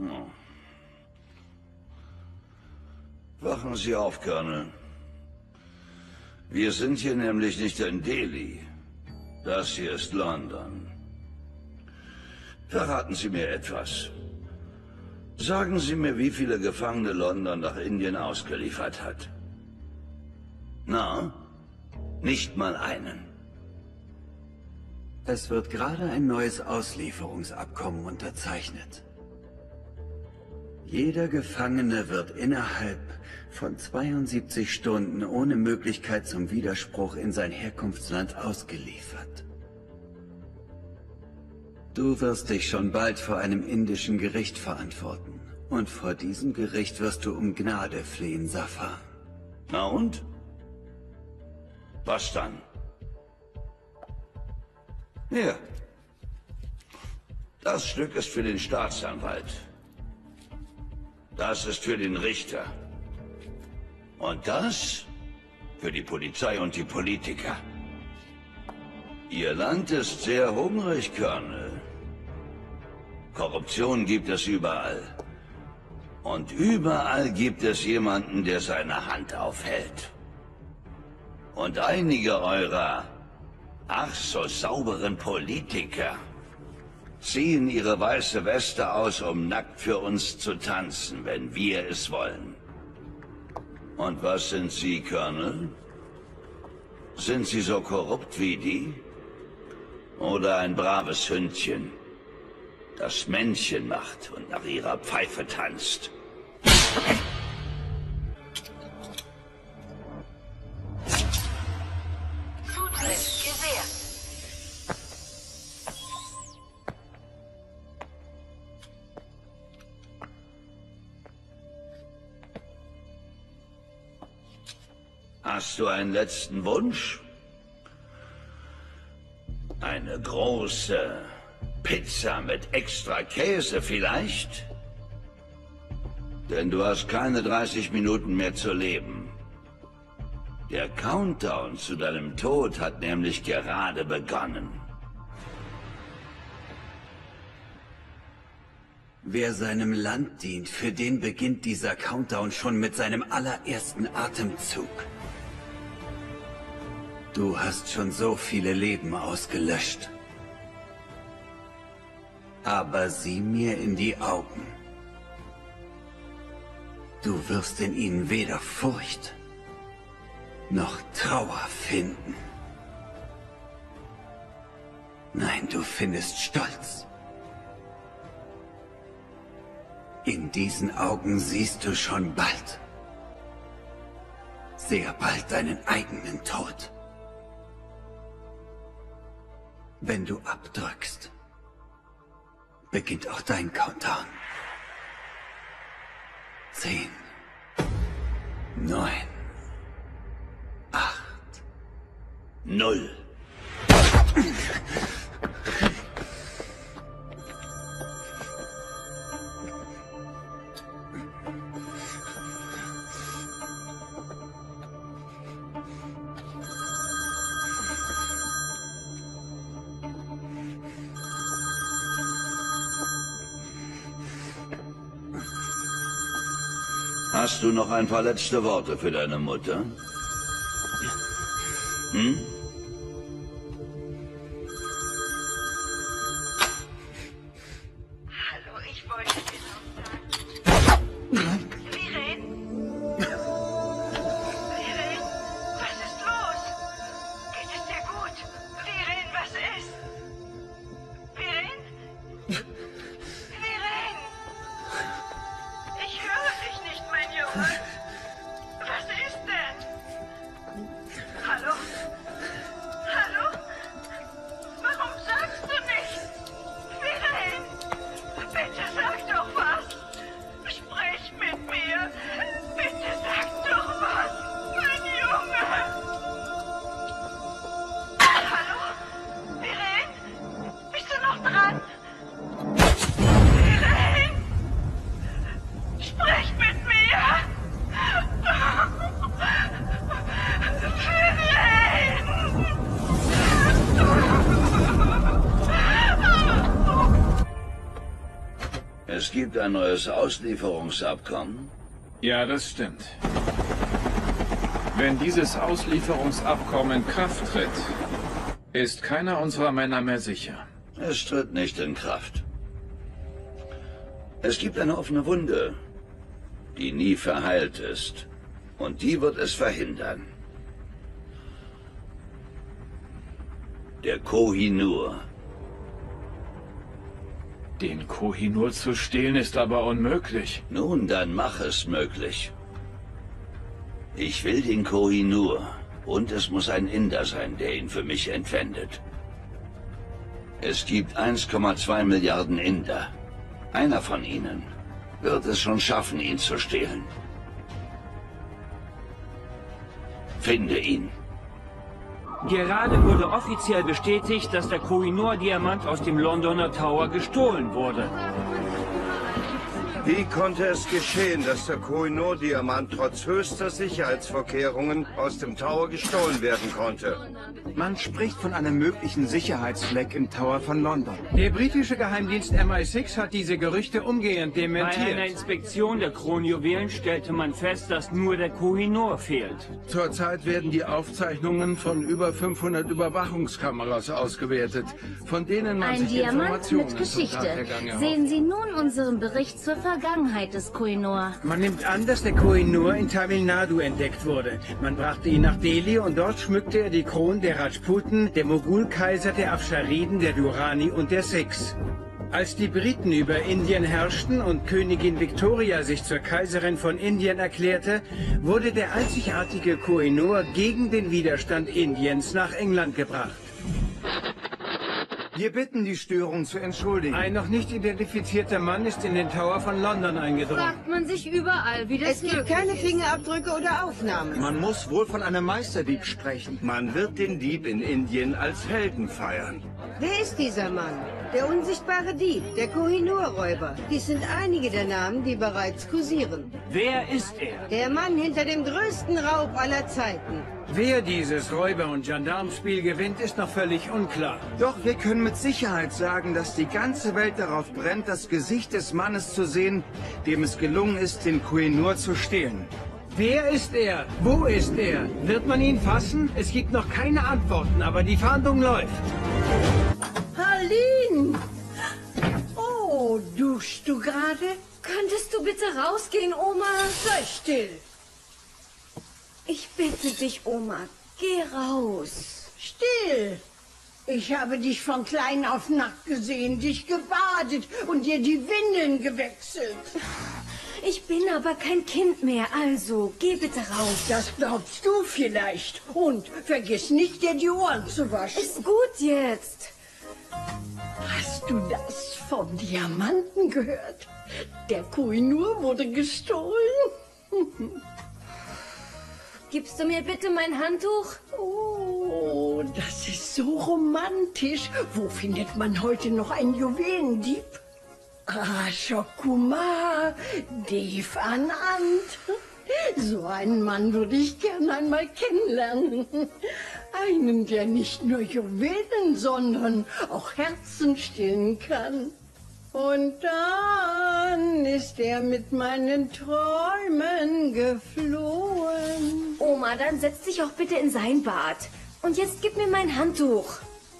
Wachen Sie auf, Colonel. Wir sind hier nämlich nicht in Delhi. Das hier ist London. Verraten Sie mir etwas. Sagen Sie mir, wie viele Gefangene London nach Indien ausgeliefert hat. Na? Nicht mal einen. Es wird gerade ein neues Auslieferungsabkommen unterzeichnet. Jeder Gefangene wird innerhalb von 72 Stunden ohne Möglichkeit zum Widerspruch in sein Herkunftsland ausgeliefert. Du wirst dich schon bald vor einem indischen Gericht verantworten. Und vor diesem Gericht wirst du um Gnade flehen, Safar. Na und? Was dann? Hier. Das Stück ist für den Staatsanwalt. Das ist für den Richter. Und das für die Polizei und die Politiker. Ihr Land ist sehr hungrig, Colonel. Korruption gibt es überall. Und überall gibt es jemanden, der seine Hand aufhält. Und einige eurer ach so sauberen Politiker ziehen ihre weiße Weste aus, um nackt für uns zu tanzen, wenn wir es wollen. Und was sind Sie, Colonel? Sind Sie so korrupt wie die? Oder ein braves Hündchen, das Männchen macht und nach ihrer Pfeife tanzt? Zutritt gewährt. Hast du einen letzten Wunsch? Eine große Pizza mit extra Käse vielleicht? Denn du hast keine 30 Minuten mehr zu leben. Der Countdown zu deinem Tod hat nämlich gerade begonnen. Wer seinem Land dient, für den beginnt dieser Countdown schon mit seinem allerersten Atemzug. Du hast schon so viele Leben ausgelöscht. Aber sieh mir in die Augen. Du wirst in ihnen weder Furcht noch Trauer finden. Nein, du findest Stolz. In diesen Augen siehst du schon bald, sehr bald deinen eigenen Tod. Wenn du abdrückst, beginnt auch dein Countdown. 10, 9, 8, 0. Hast du noch ein paar letzte Worte für deine Mutter? Hm? Hallo, ich wollte dir noch sagen. Viren? Viren, was ist los? Geht es dir gut? Viren, was ist? Viren? Viren? Ich höre dich nicht, mein Junge. Was ist denn? Hallo? Hallo? Warum sagst du nichts? Viren? Bitte sag doch was. Sprich mit mir. Bitte sag doch was. Mein Junge. Hallo? Viren? Bist du noch dran? Viren? Sprich mit mir. Es gibt ein neues Auslieferungsabkommen. Ja, das stimmt. Wenn dieses Auslieferungsabkommen in Kraft tritt, ist keiner unserer Männer mehr sicher. Es tritt nicht in Kraft. Es gibt eine offene Wunde, die nie verheilt ist. Und die wird es verhindern. Der Koh-i-Noor. Den Koh-i-Noor zu stehlen ist aber unmöglich. Nun, dann mach es möglich. Ich will den Koh-i-Noor. Und es muss ein Inder sein, der ihn für mich entwendet. Es gibt 1,2 Milliarden Inder. Einer von ihnen wird es schon schaffen, ihn zu stehlen. Finde ihn. Gerade wurde offiziell bestätigt, dass der Koh-i-Noor-Diamant aus dem Londoner Tower gestohlen wurde. Wie konnte es geschehen, dass der Koh-i-Noor-Diamant trotz höchster Sicherheitsvorkehrungen aus dem Tower gestohlen werden konnte? Man spricht von einem möglichen Sicherheitsfleck im Tower von London. Der britische Geheimdienst MI6 hat diese Gerüchte umgehend Bei dementiert. einer Inspektion der Kronjuwelen stellte man fest, dass nur der Koh-i-Noor fehlt. Zurzeit werden die Aufzeichnungen von über 500 Überwachungskameras ausgewertet, von denen man Ein sich Diamant Informationen mit zum Geschichte. Tathergang erhofft. Sehen Sie nun unseren Bericht zur Vergangenheit des Koh-i-Noor. Man nimmt an, dass der Koh-i-Noor in Tamil Nadu entdeckt wurde. Man brachte ihn nach Delhi und dort schmückte er die Kronen der Rajputen, der Mogulkaiser, der Afshariden, der Durrani und der Sikhs. Als die Briten über Indien herrschten und Königin Victoria sich zur Kaiserin von Indien erklärte, wurde der einzigartige Koh-i-Noor gegen den Widerstand Indiens nach England gebracht. Wir bitten, die Störung zu entschuldigen. Ein noch nicht identifizierter Mann ist in den Tower von London eingedrungen. Fragt man sich überall, wie das Es gibt keine Fingerabdrücke oder Aufnahmen. Man muss wohl von einem Meisterdieb sprechen. Man wird den Dieb in Indien als Helden feiern. Wer ist dieser Mann? Der unsichtbare Dieb, der Koh-i-Noor-Räuber. Dies sind einige der Namen, die bereits kursieren. Wer ist er? Der Mann hinter dem größten Raub aller Zeiten. Wer dieses Räuber- und Gendarmspiel gewinnt, ist noch völlig unklar. Doch wir können mit Sicherheit sagen, dass die ganze Welt darauf brennt, das Gesicht des Mannes zu sehen, dem es gelungen ist, den Koh-i-Noor zu stehlen. Wer ist er? Wo ist er? Wird man ihn fassen? Es gibt noch keine Antworten, aber die Fahndung läuft. Harleen! Oh, duschst du gerade? Könntest du bitte rausgehen, Oma? Sei still. Ich bitte dich, Oma, geh raus. Still. Ich habe dich von klein auf nackt gesehen, dich gebadet und dir die Windeln gewechselt. Ich bin aber kein Kind mehr, also geh bitte raus. Das glaubst du vielleicht. Und vergiss nicht, dir die Ohren zu waschen. Ist gut jetzt. Hast du das vom Diamanten gehört? Der Koh-i-Noor wurde gestohlen. Gibst du mir bitte mein Handtuch? Oh, das ist so romantisch. Wo findet man heute noch einen Juwelendieb? Ashok Kumar, Dave Anand. So einen Mann würde ich gern einmal kennenlernen. Einen, der nicht nur Juwelen, sondern auch Herzen stillen kann. Und dann ist er mit meinen Träumen geflohen. Oma, dann setz dich auch bitte in sein Bad. Und jetzt gib mir mein Handtuch.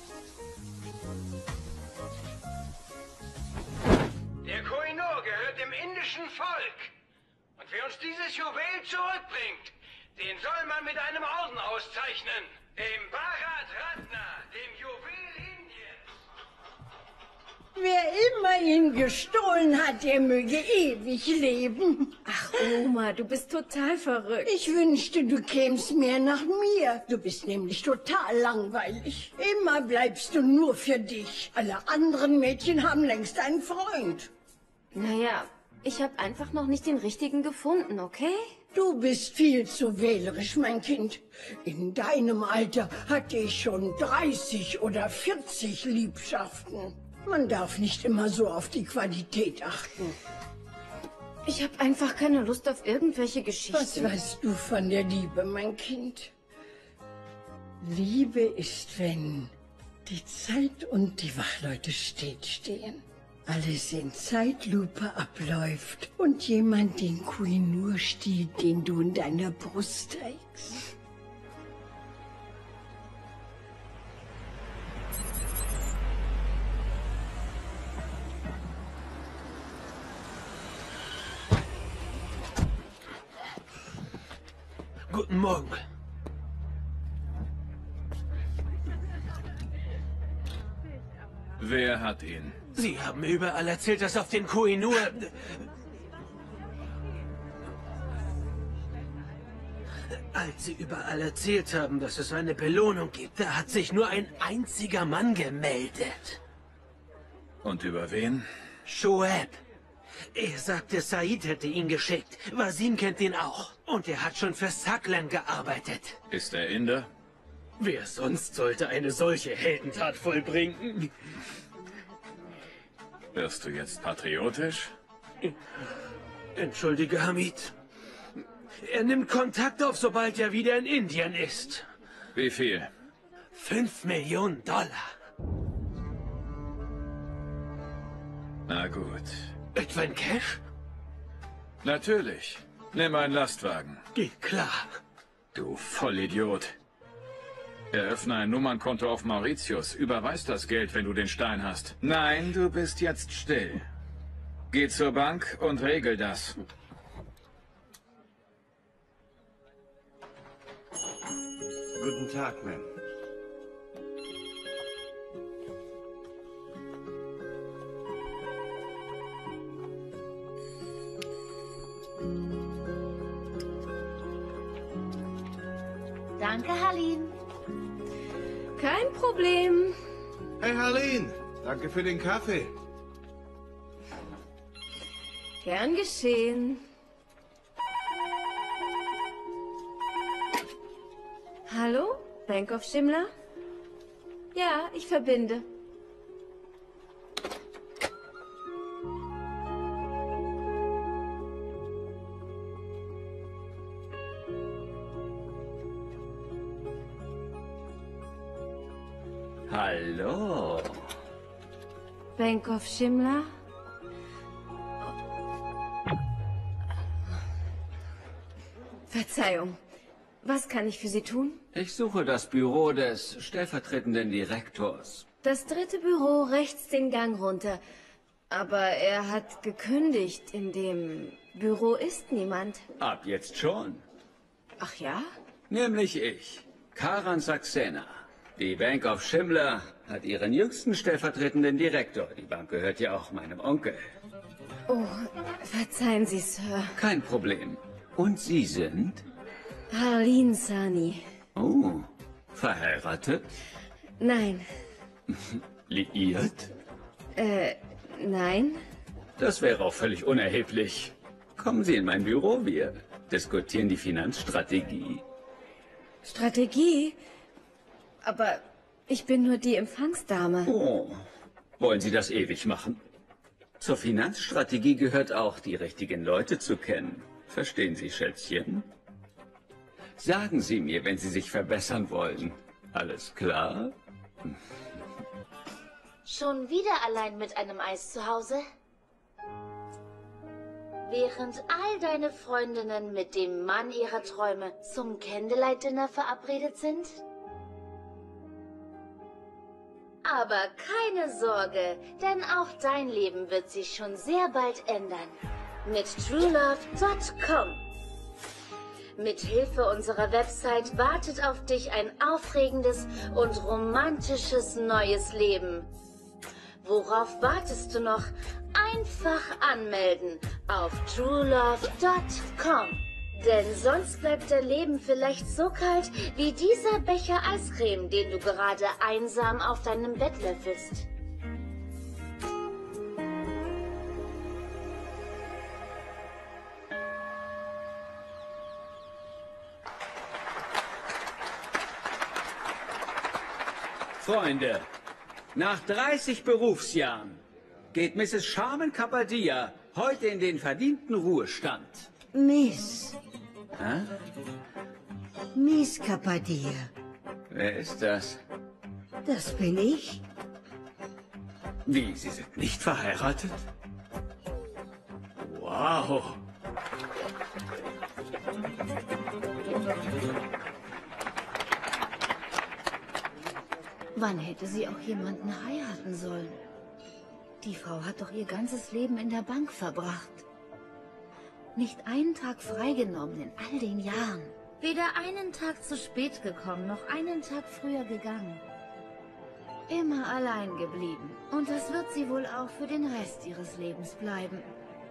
Der Koh-i-Noor gehört dem indischen Volk. Und wer uns dieses Juwel zurückbringt, den soll man mit einem Orden auszeichnen. Dem Bharat Ratna, dem Juwel Indiens. Wer immer ihn gestohlen hat, der möge ewig leben. Ach, Oma, du bist total verrückt. Ich wünschte, du kämst mehr nach mir. Du bist nämlich total langweilig. Immer bleibst du nur für dich. Alle anderen Mädchen haben längst einen Freund. Naja, ich habe einfach noch nicht den richtigen gefunden, okay? Du bist viel zu wählerisch, mein Kind. In deinem Alter hatte ich schon 30 oder 40 Liebschaften. Man darf nicht immer so auf die Qualität achten. Ich habe einfach keine Lust auf irgendwelche Geschichten. Was weißt du von der Liebe, mein Kind? Liebe ist, wenn die Zeit und die Wachleute stehen. Alles in Zeitlupe abläuft und jemand den Koh-i-Noor stiehlt, den du in deiner Brust trägst. Guten Morgen. Wer hat ihn? Sie haben mir überall erzählt, dass auf den Koh-i-Noor... Als Sie überall erzählt haben, dass es eine Belohnung gibt, da hat sich nur ein einziger Mann gemeldet. Und über wen? Shoaib. Er sagte, Said hätte ihn geschickt. Wasim kennt ihn auch. Und er hat schon für Saklan gearbeitet. Ist er Inder? Wer sonst sollte eine solche Heldentat vollbringen? Wirst du jetzt patriotisch? Entschuldige, Hamid. Er nimmt Kontakt auf, sobald er wieder in Indien ist. Wie viel? 5 Millionen $. Na gut. Etwa in Cash? Natürlich. Nimm einen Lastwagen. Geht klar. Du Vollidiot. Eröffne ein Nummernkonto auf Mauritius. Überweis das Geld, wenn du den Stein hast. Nein, du bist jetzt still. Geh zur Bank und regel das. Guten Tag, Ma'am. Danke, Harleen. Kein Problem. Hey, Harleen. Danke für den Kaffee. Gern geschehen. Hallo? Bank of Shimla? Ja, ich verbinde. Hallo. Bank of Shimla? Verzeihung. Was kann ich für Sie tun? Ich suche das Büro des stellvertretenden Direktors. Das 3. Büro rechts den Gang runter. Aber er hat gekündigt. In dem Büro ist niemand. Ab jetzt schon. Ach ja? Nämlich ich, Karan Saxena. Die Bank of Shimla hat ihren jüngsten stellvertretenden Direktor. Die Bank gehört ja auch meinem Onkel. Oh, verzeihen Sie, Sir. Kein Problem. Und Sie sind? Harleen Sahni. Oh, verheiratet? Nein. Liiert? Nein. Das wäre auch völlig unerheblich. Kommen Sie in mein Büro, wir diskutieren die Finanzstrategie. Strategie? Aber ich bin nur die Empfangsdame. Oh, wollen Sie das ewig machen? Zur Finanzstrategie gehört auch, die richtigen Leute zu kennen. Verstehen Sie, Schätzchen? Sagen Sie mir, wenn Sie sich verbessern wollen. Alles klar? Schon wieder allein mit einem Eis zu Hause? Während all deine Freundinnen mit dem Mann ihrer Träume zum Candlelight-Dinner verabredet sind? Aber keine Sorge, denn auch dein Leben wird sich schon sehr bald ändern. Mit TrueLove.com. Mit Hilfe unserer Website wartet auf dich ein aufregendes und romantisches neues Leben. Worauf wartest du noch? Einfach anmelden auf TrueLove.com. Denn sonst bleibt dein Leben vielleicht so kalt wie dieser Becher Eiscreme, den du gerade einsam auf deinem Bett löffelst. Freunde, nach 30 Berufsjahren geht Mrs. Charmen Kapadia heute in den verdienten Ruhestand. Miss. Hä? Miss Kapadia. Wer ist das? Das bin ich. Wie, Sie sind nicht verheiratet? Wow. Wann hätte sie auch jemanden heiraten sollen? Die Frau hat doch ihr ganzes Leben in der Bank verbracht. Nicht einen Tag freigenommen in all den Jahren. Weder einen Tag zu spät gekommen, noch einen Tag früher gegangen. Immer allein geblieben. Und das wird sie wohl auch für den Rest ihres Lebens bleiben.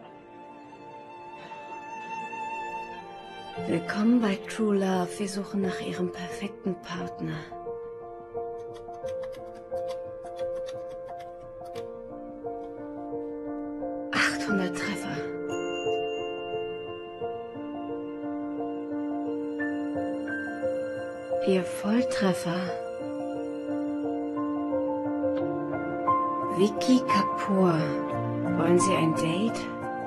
Willkommen bei True Love. Wir suchen nach Ihrem perfekten Partner. Treffer. Ihr Volltreffer. Vicky Kapoor. Wollen Sie ein Date?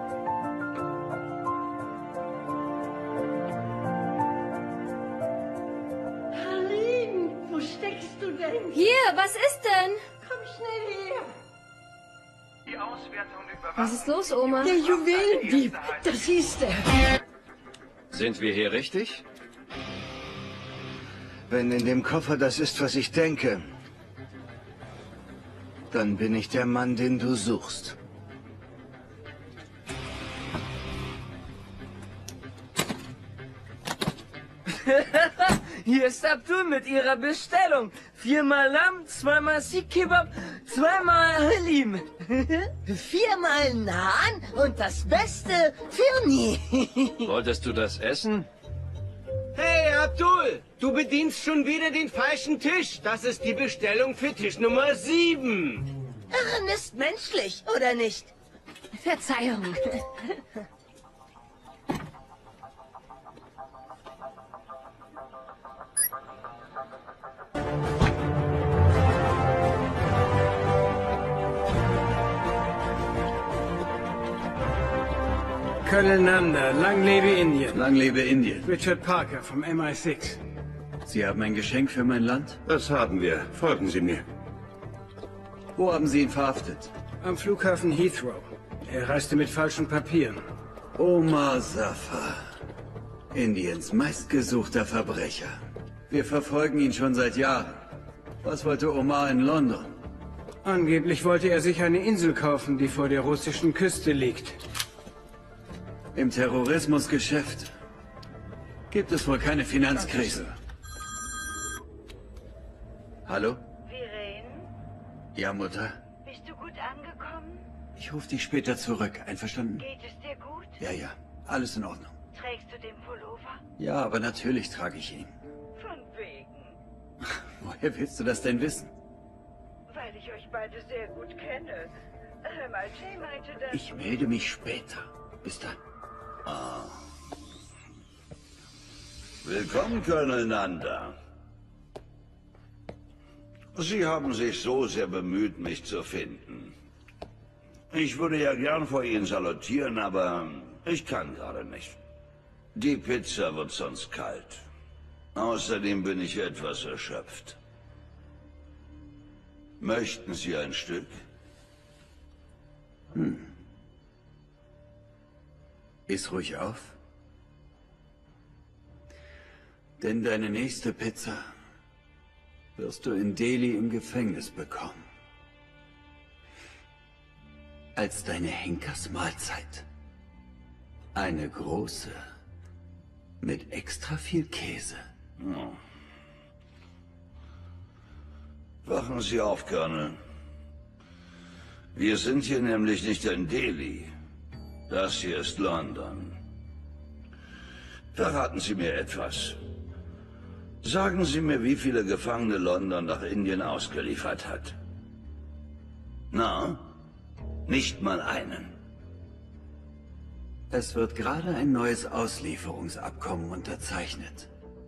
Harleen, wo steckst du denn? Hier, was ist denn? Komm schnell her. Die Auswertung über Was ist los, Oma? Der Juwelendieb, das ist er. Sind wir hier richtig? Wenn in dem Koffer das ist, was ich denke, dann bin ich der Mann, den du suchst. Hier ist Abdul mit ihrer Bestellung. 4-mal Lamm, 2-mal Sikh Kebab, 2-mal Halim. 4-mal Naan und das Beste Firni. Wolltest du das essen? Hey Abdul, du bedienst schon wieder den falschen Tisch. Das ist die Bestellung für Tisch Nummer 7. Irren ist menschlich, oder nicht? Verzeihung. Colonel Nanda, lang lebe Indien. Lang lebe Indien. Richard Parker vom MI6. Sie haben ein Geschenk für mein Land? Das haben wir. Folgen Sie mir. Wo haben Sie ihn verhaftet? Am Flughafen Heathrow. Er reiste mit falschen Papieren. Omar Safar. Indiens meistgesuchter Verbrecher. Wir verfolgen ihn schon seit Jahren. Was wollte Omar in London? Angeblich wollte er sich eine Insel kaufen, die vor der russischen Küste liegt. Im Terrorismusgeschäft gibt es wohl keine Finanzkrise. Hallo? Viren, Ja, Mutter? bist du gut angekommen? Ich rufe dich später zurück. Einverstanden? Geht es dir gut? Ja, ja. Alles in Ordnung. Trägst du den Pullover? Ja, aber natürlich trage ich ihn. Von wegen. Woher willst du das denn wissen? weil ich euch beide sehr gut kenne. Hör mal, Jay meinte, dass... Ich melde mich später. Bis dann. Ah. Willkommen, Colonel Nanda. Sie haben sich so sehr bemüht, mich zu finden. Ich würde ja gern vor Ihnen salutieren, aber ich kann gerade nicht. Die Pizza wird sonst kalt. Außerdem bin ich etwas erschöpft. Möchten Sie ein Stück? Iss ruhig auf. Denn deine nächste Pizza wirst du in Delhi im Gefängnis bekommen. Als deine Henkersmahlzeit. Eine große, mit extra viel Käse. Oh. Wachen Sie auf, Colonel. Wir sind hier nämlich nicht in Delhi. Das hier ist London. Verraten Sie mir etwas. Sagen Sie mir, wie viele Gefangene London nach Indien ausgeliefert hat. Na? Nicht mal einen. Es wird gerade ein neues Auslieferungsabkommen unterzeichnet.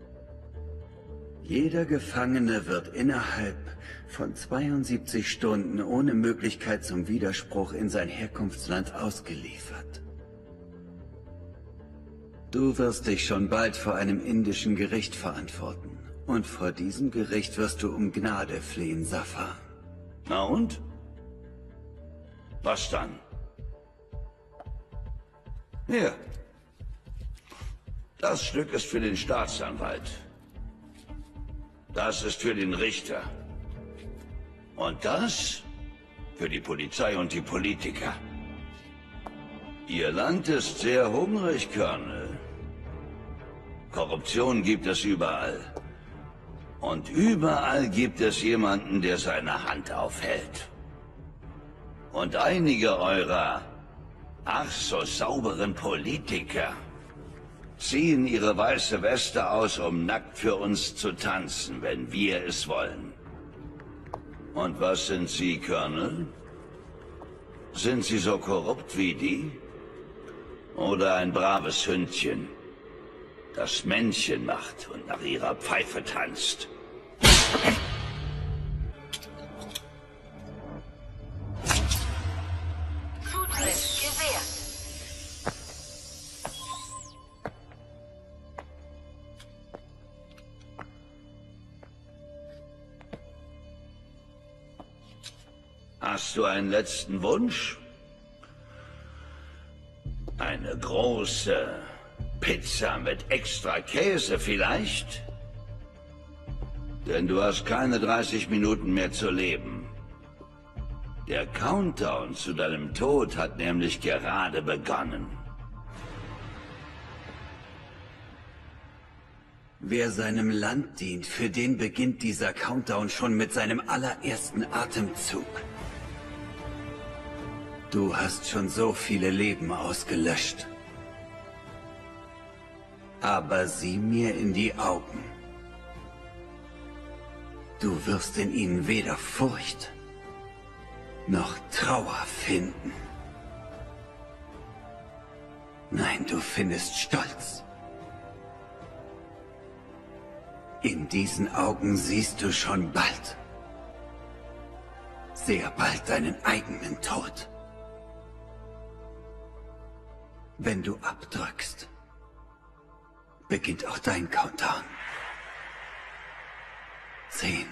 Jeder Gefangene wird innerhalb von 72 Stunden ohne Möglichkeit zum Widerspruch in sein Herkunftsland ausgeliefert. Du wirst dich schon bald vor einem indischen Gericht verantworten. Und vor diesem Gericht wirst du um Gnade flehen, Safar. Na und? Was dann? Hier. Das Stück ist für den Staatsanwalt. Das ist für den Richter. Und das für die Polizei und die Politiker. Ihr Land ist sehr hungrig, Colonel. Korruption gibt es überall. Und überall gibt es jemanden, der seine Hand aufhält. Und einige eurer ach so sauberen Politiker ziehen ihre weiße Weste aus, um nackt für uns zu tanzen, wenn wir es wollen. Und was sind Sie, Colonel? Sind Sie so korrupt wie die? Oder ein braves Hündchen, das Männchen macht und nach ihrer Pfeife tanzt? Zutritt gewährt. Hast du einen letzten Wunsch? Eine große Pizza mit extra Käse vielleicht? Denn du hast keine 30 Minuten mehr zu leben. Der Countdown zu deinem Tod hat nämlich gerade begonnen. Wer seinem Land dient, für den beginnt dieser Countdown schon mit seinem allerersten Atemzug. Du hast schon so viele Leben ausgelöscht. Aber sieh mir in die Augen. Du wirst in ihnen weder Furcht noch Trauer finden. Nein, du findest Stolz. In diesen Augen siehst du schon bald, sehr bald deinen eigenen Tod. Wenn du abdrückst, beginnt auch dein Countdown. 10,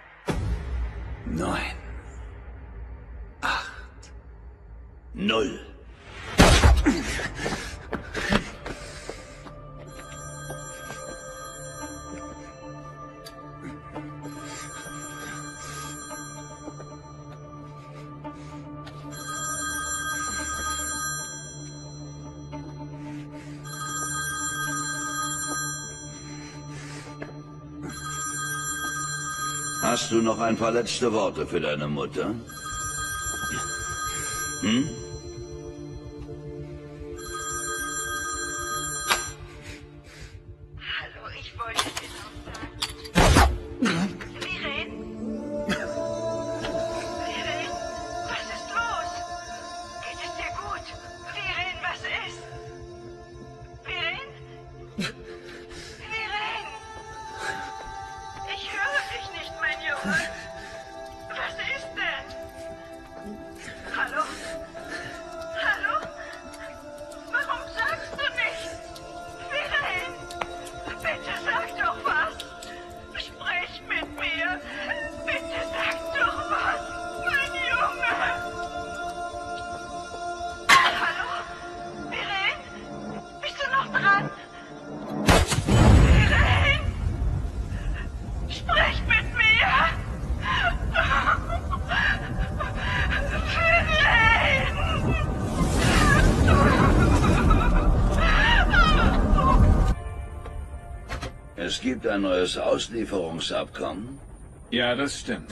9, 8, 0. Hast du noch ein paar letzte Worte für deine Mutter? Hm? Hallo, ich wollte dir noch sagen. Viren? Es gibt ein neues Auslieferungsabkommen? Ja, das stimmt.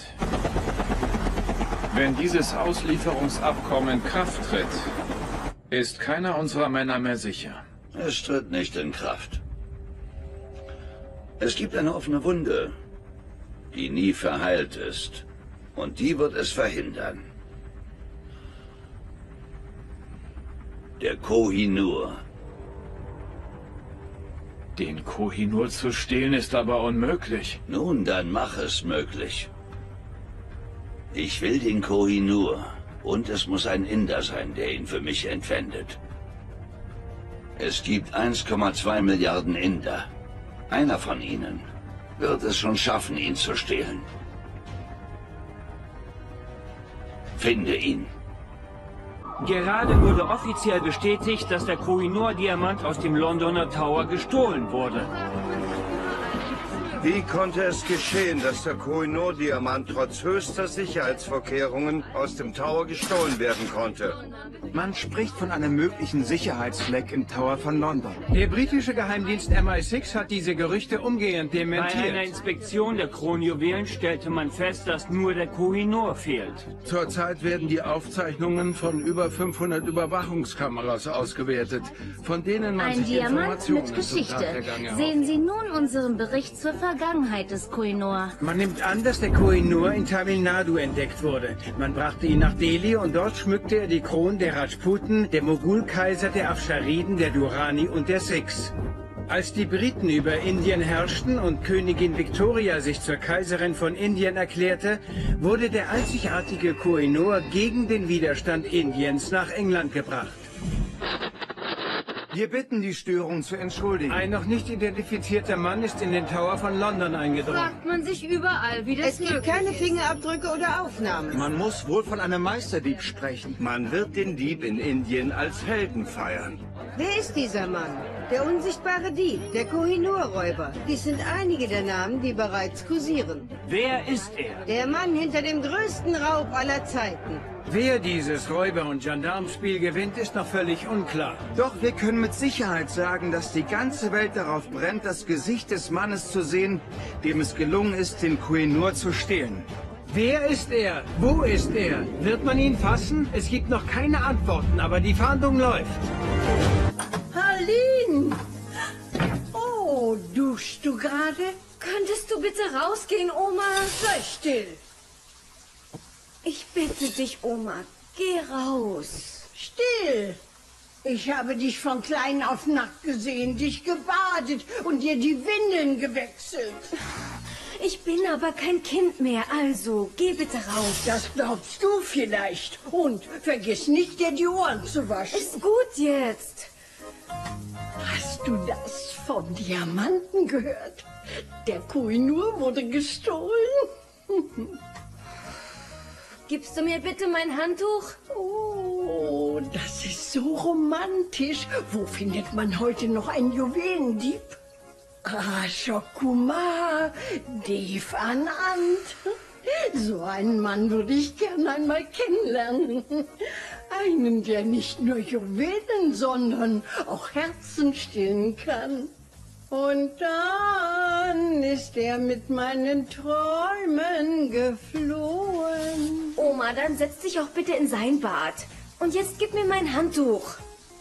Wenn dieses Auslieferungsabkommen in Kraft tritt, ist keiner unserer Männer mehr sicher. Es tritt nicht in Kraft. Es gibt eine offene Wunde, die nie verheilt ist. Und die wird es verhindern. Der Koh-i-Noor. Den Koh-i-Noor zu stehlen ist aber unmöglich. Nun, dann mach es möglich. Ich will den Koh-i-Noor. Und es muss ein Inder sein, der ihn für mich entwendet. Es gibt 1,2 Milliarden Inder. Einer von ihnen wird es schon schaffen, ihn zu stehlen. Finde ihn. Gerade wurde offiziell bestätigt, dass der Koh-i-Noor-Diamant aus dem Londoner Tower gestohlen wurde. Wie konnte es geschehen, dass der Koh-i-Noor-Diamant trotz höchster Sicherheitsvorkehrungen aus dem Tower gestohlen werden konnte? Man spricht von einem möglichen Sicherheitsfleck im Tower von London. Der britische Geheimdienst MI6 hat diese Gerüchte umgehend dementiert. Bei einer Inspektion der Kronjuwelen stellte man fest, dass nur der Koh-i-Noor fehlt. Zurzeit werden die Aufzeichnungen von über 500 Überwachungskameras ausgewertet, von denen man Ein sich Diamant Informationen mit zum Geschichte. Tathergang erhofft. Sehen Sie nun unseren Bericht zur Vergangenheit des Koh-i-Noor. Man nimmt an, dass der Koh-i-Noor in Tamil Nadu entdeckt wurde. Man brachte ihn nach Delhi und dort schmückte er die Kronen der Rajputen, der Mogulkaiser, der Afshariden, der Durrani und der Sikhs. Als die Briten über Indien herrschten und Königin Victoria sich zur Kaiserin von Indien erklärte, wurde der einzigartige Koh-i-Noor gegen den Widerstand Indiens nach England gebracht. Wir bitten, die Störung zu entschuldigen. Ein noch nicht identifizierter Mann ist in den Tower von London eingedrungen. Fragt man sich überall, wie das Es gibt keine Fingerabdrücke oder Aufnahmen. Man muss wohl von einem Meisterdieb sprechen. Man wird den Dieb in Indien als Helden feiern. Wer ist dieser Mann? Der unsichtbare Dieb, der Koh-i-Noor-Räuber. Dies sind einige der Namen, die bereits kursieren. Wer ist er? Der Mann hinter dem größten Raub aller Zeiten. Wer dieses Räuber- und Gendarmspiel gewinnt, ist noch völlig unklar. Doch wir können mit Sicherheit sagen, dass die ganze Welt darauf brennt, das Gesicht des Mannes zu sehen, dem es gelungen ist, den Koh-i-Noor zu stehlen. Wer ist er? Wo ist er? Wird man ihn fassen? Es gibt noch keine Antworten, aber die Fahndung läuft. Harleen! Oh, duschst du gerade? Könntest du bitte rausgehen, Oma? Sei still. Ich bitte dich, Oma, geh raus. Still. Ich habe dich von klein auf nackt gesehen, dich gebadet und dir die Windeln gewechselt. Ich bin aber kein Kind mehr, also geh bitte raus. Das glaubst du vielleicht. Und vergiss nicht, dir die Ohren zu waschen. Ist gut jetzt. Hast du das vom Diamanten gehört? Der Koh-i-Noor wurde gestohlen. Gibst du mir bitte mein Handtuch? Oh, das ist so romantisch. Wo findet man heute noch einen Juwelendieb? Ashok Kumar, Dev Anand. So einen Mann würde ich gern einmal kennenlernen. Einen, der nicht nur Juwelen, sondern auch Herzen stillen kann. Und dann ist er mit meinen Träumen geflohen. Oma, dann setz dich auch bitte in sein Bad. Und jetzt gib mir mein Handtuch.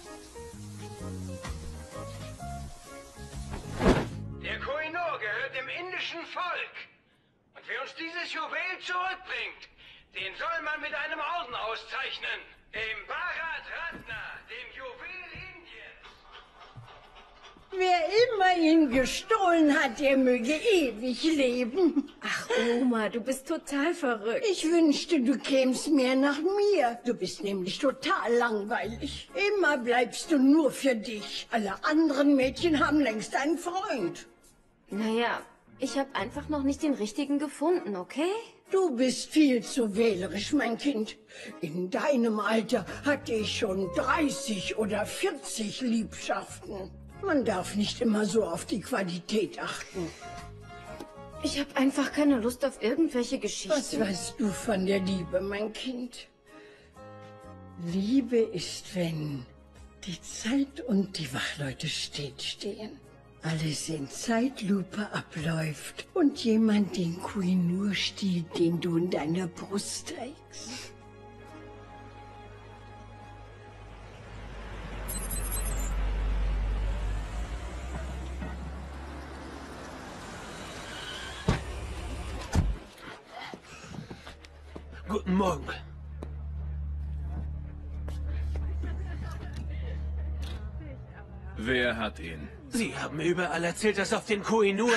Der Koh-i-Noor gehört dem indischen Volk. Und wer uns dieses Juwel zurückbringt, den soll man mit einem Orden auszeichnen. Dem Bharat Ratna, dem Juwel Indiens. Wer immer ihn gestohlen hat, der möge ewig leben. Ach, Oma, du bist total verrückt. Ich wünschte, du kämst mehr nach mir. Du bist nämlich total langweilig. Immer bleibst du nur für dich. Alle anderen Mädchen haben längst einen Freund. Naja, ich habe einfach noch nicht den richtigen gefunden, okay? Du bist viel zu wählerisch, mein Kind. In deinem Alter hatte ich schon 30 oder 40 Liebschaften. Man darf nicht immer so auf die Qualität achten. Ich habe einfach keine Lust auf irgendwelche Geschichten. Was weißt du von der Liebe, mein Kind? Liebe ist, wenn die Zeit und die Wachleute stehen. alles in Zeitlupe abläuft und jemand den Koh-i-Noor stiehlt, den du in deiner Brust trägst. Guten Morgen. Wer hat ihn? Sie haben überall erzählt, dass auf den Koh-i-Noor...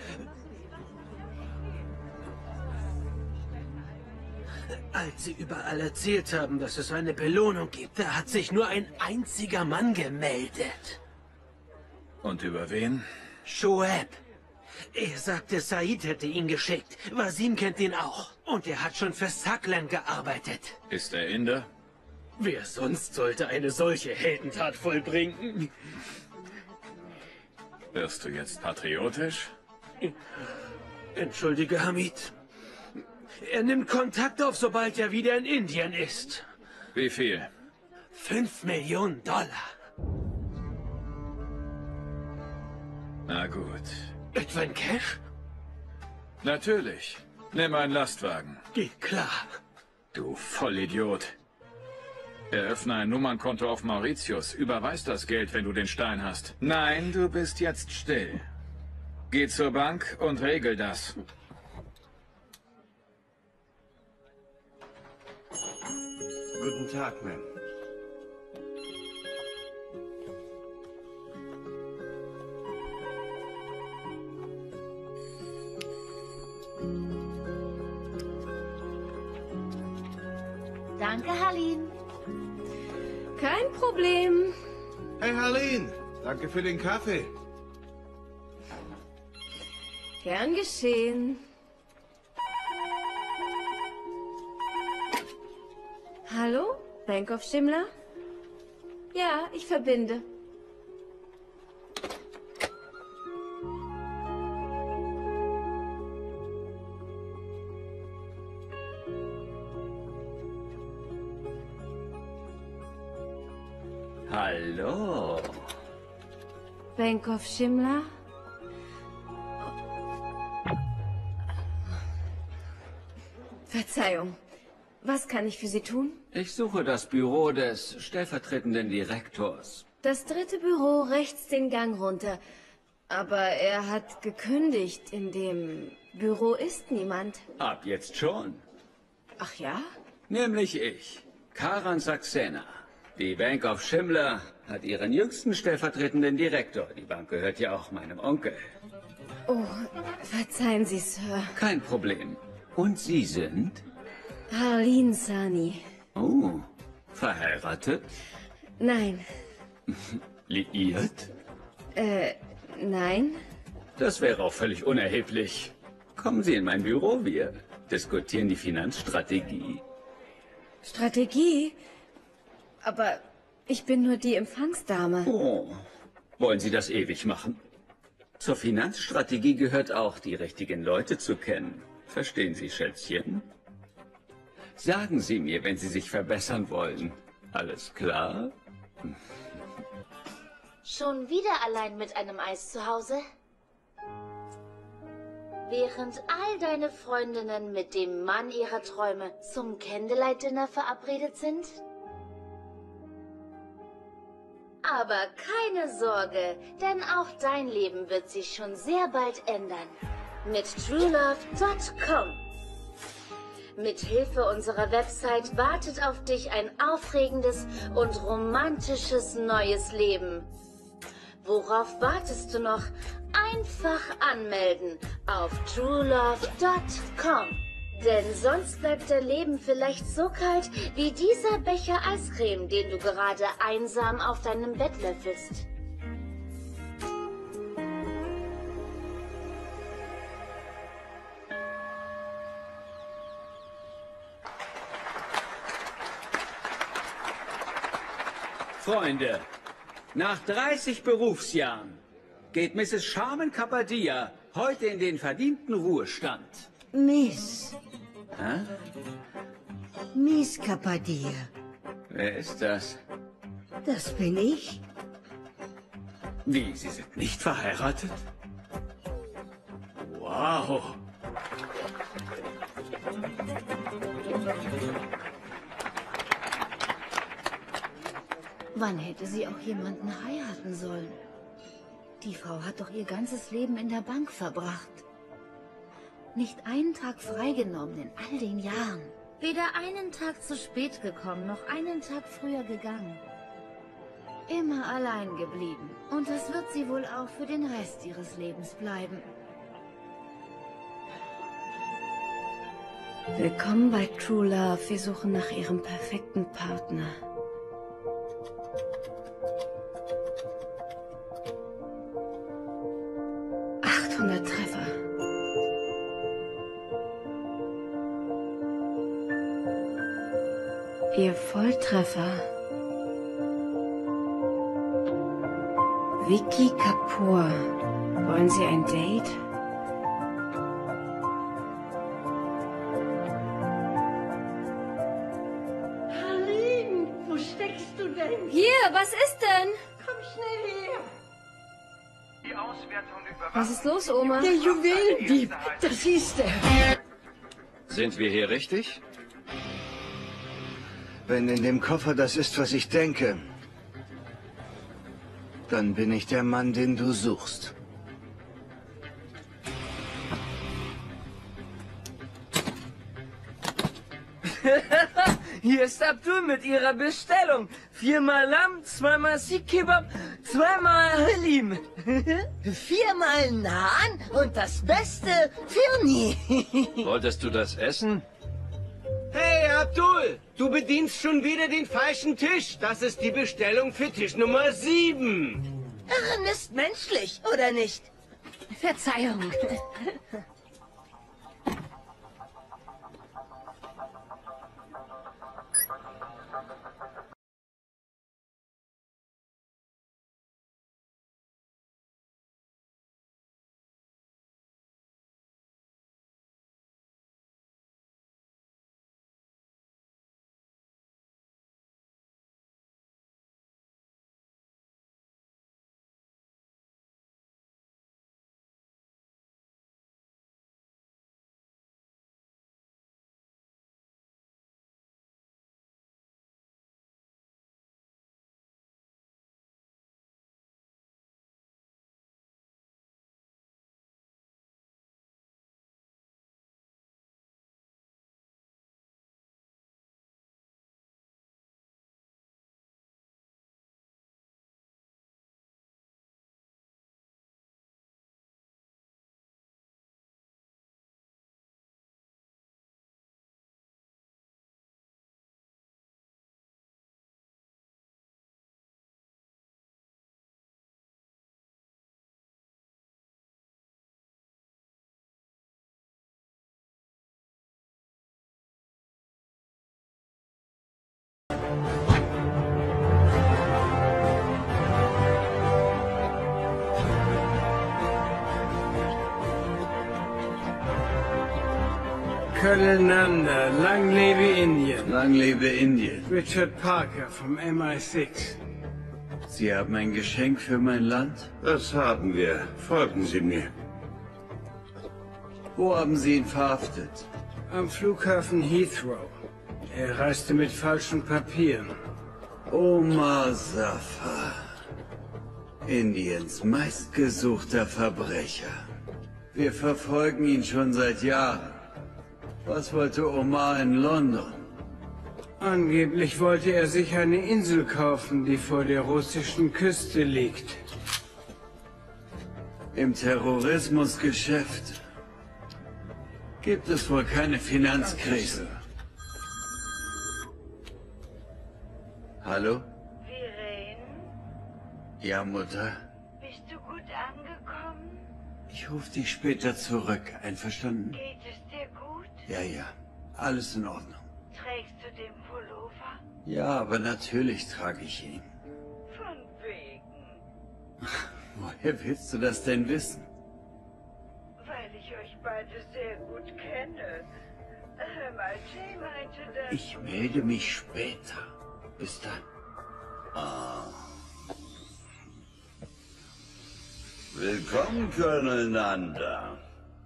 Als Sie überall erzählt haben, dass es eine Belohnung gibt, da hat sich nur ein einziger Mann gemeldet. Und über wen? Shoaib. Er sagte, Said hätte ihn geschickt. Wasim kennt ihn auch. Und er hat schon für Saklan gearbeitet. Ist er Inder? Wer sonst sollte eine solche Heldentat vollbringen? Wirst du jetzt patriotisch? Entschuldige, Hamid. Er nimmt Kontakt auf, sobald er wieder in Indien ist. Wie viel? 5 Millionen $. Na gut. Etwa in Cash? Natürlich. Nimm einen Lastwagen. Geht klar. Du Vollidiot. Eröffne ein Nummernkonto auf Mauritius. Überweis das Geld, wenn du den Stein hast. Nein, du bist jetzt still. Geh zur Bank und regel das. Guten Tag, Ma'am. Danke, Harleen. Kein Problem. Hey, Harleen. Danke für den Kaffee. Gern geschehen. Hallo? Bank of Shimla? Ja, ich verbinde. Hallo. Bank of Shimla? Verzeihung. Was kann ich für Sie tun? Ich suche das Büro des stellvertretenden Direktors. Das 3. Büro rechts den Gang runter. Aber er hat gekündigt. In dem Büro ist niemand. Ab jetzt schon. Ach ja? Nämlich ich, Karan Saxena. Die Bank of Shimla hat ihren jüngsten stellvertretenden Direktor. Die Bank gehört ja auch meinem Onkel. Oh, verzeihen Sie, Sir. Kein Problem. Und Sie sind? Harleen Sani. Oh, verheiratet? Nein. Liiert? Nein. Das wäre auch völlig unerheblich. Kommen Sie in mein Büro, wir diskutieren die Finanzstrategie. Strategie? Aber ich bin nur die Empfangsdame. Oh, wollen Sie das ewig machen? Zur Finanzstrategie gehört auch, die richtigen Leute zu kennen. Verstehen Sie, Schätzchen? Sagen Sie mir, wenn Sie sich verbessern wollen. Alles klar? Schon wieder allein mit einem Eis zu Hause? Während all deine Freundinnen mit dem Mann ihrer Träume zum Candlelight-Dinner verabredet sind? Aber keine Sorge, denn auch dein Leben wird sich schon sehr bald ändern. Mit TrueLove.com. Mit Hilfe unserer Website wartet auf dich ein aufregendes und romantisches neues Leben. Worauf wartest du noch? Einfach anmelden auf TrueLove.com. Denn sonst bleibt dein Leben vielleicht so kalt wie dieser Becher Eiscreme, den du gerade einsam auf deinem Bett löffelst. Freunde, nach 30 Berufsjahren geht Mrs. Sharman Kapadia heute in den verdienten Ruhestand. Miss. Hä? Miss Kapadia. Wer ist das? Das bin ich. Wie, Sie sind nicht verheiratet? Wow. Wann hätte sie auch jemanden heiraten sollen? Die Frau hat doch ihr ganzes Leben in der Bank verbracht. Nicht einen Tag freigenommen in all den Jahren. Weder einen Tag zu spät gekommen, noch einen Tag früher gegangen. Immer allein geblieben. Und das wird sie wohl auch für den Rest ihres Lebens bleiben. Willkommen bei True Love. Wir suchen nach ihrem perfekten Partner. Treffer. Ihr Volltreffer. Vicky Kapoor. Wollen Sie ein Date? Harleen, wo steckst du denn? Hier, was ist denn? Komm schnell her. Die Auswertung über Was ist los, Oma? Der Juwelendieb, das ist er. Sind wir hier richtig? Wenn in dem Koffer das ist, was ich denke, dann bin ich der Mann, den du suchst. Hier ist Abdul mit ihrer Bestellung. 4-mal Lamm, 2-mal Sikh Kebab, 2-mal Halim. 4-mal Naan und das Beste für nie. Wolltest du das essen? Hey, Abdul, du bedienst schon wieder den falschen Tisch. Das ist die Bestellung für Tisch Nummer 7. Irren ist menschlich, oder nicht? Verzeihung. Colonel Nanda, lang lebe Indien. Lang lebe Indien. Richard Parker vom MI6. Sie haben ein Geschenk für mein Land? Das haben wir. Folgen Sie mir. Wo haben Sie ihn verhaftet? Am Flughafen Heathrow. Er reiste mit falschen Papieren. Omar Safar. Indiens meistgesuchter Verbrecher. Wir verfolgen ihn schon seit Jahren. Was wollte Omar in London? Angeblich wollte er sich eine Insel kaufen, die vor der russischen Küste liegt. Im Terrorismusgeschäft gibt es wohl keine Finanzkrise. Hallo? Viren, Ja, Mutter. bist du gut angekommen? Ich rufe dich später zurück. Einverstanden? Geht es dir gut? Ja, ja. Alles in Ordnung. Trägst du den Pullover? Ja, aber natürlich trage ich ihn. Von wegen. Woher willst du das denn wissen? Weil ich euch beide sehr gut kenne. MIJ meinte, dass... Ich melde mich später. Bis dann. Willkommen, Colonel Nanda.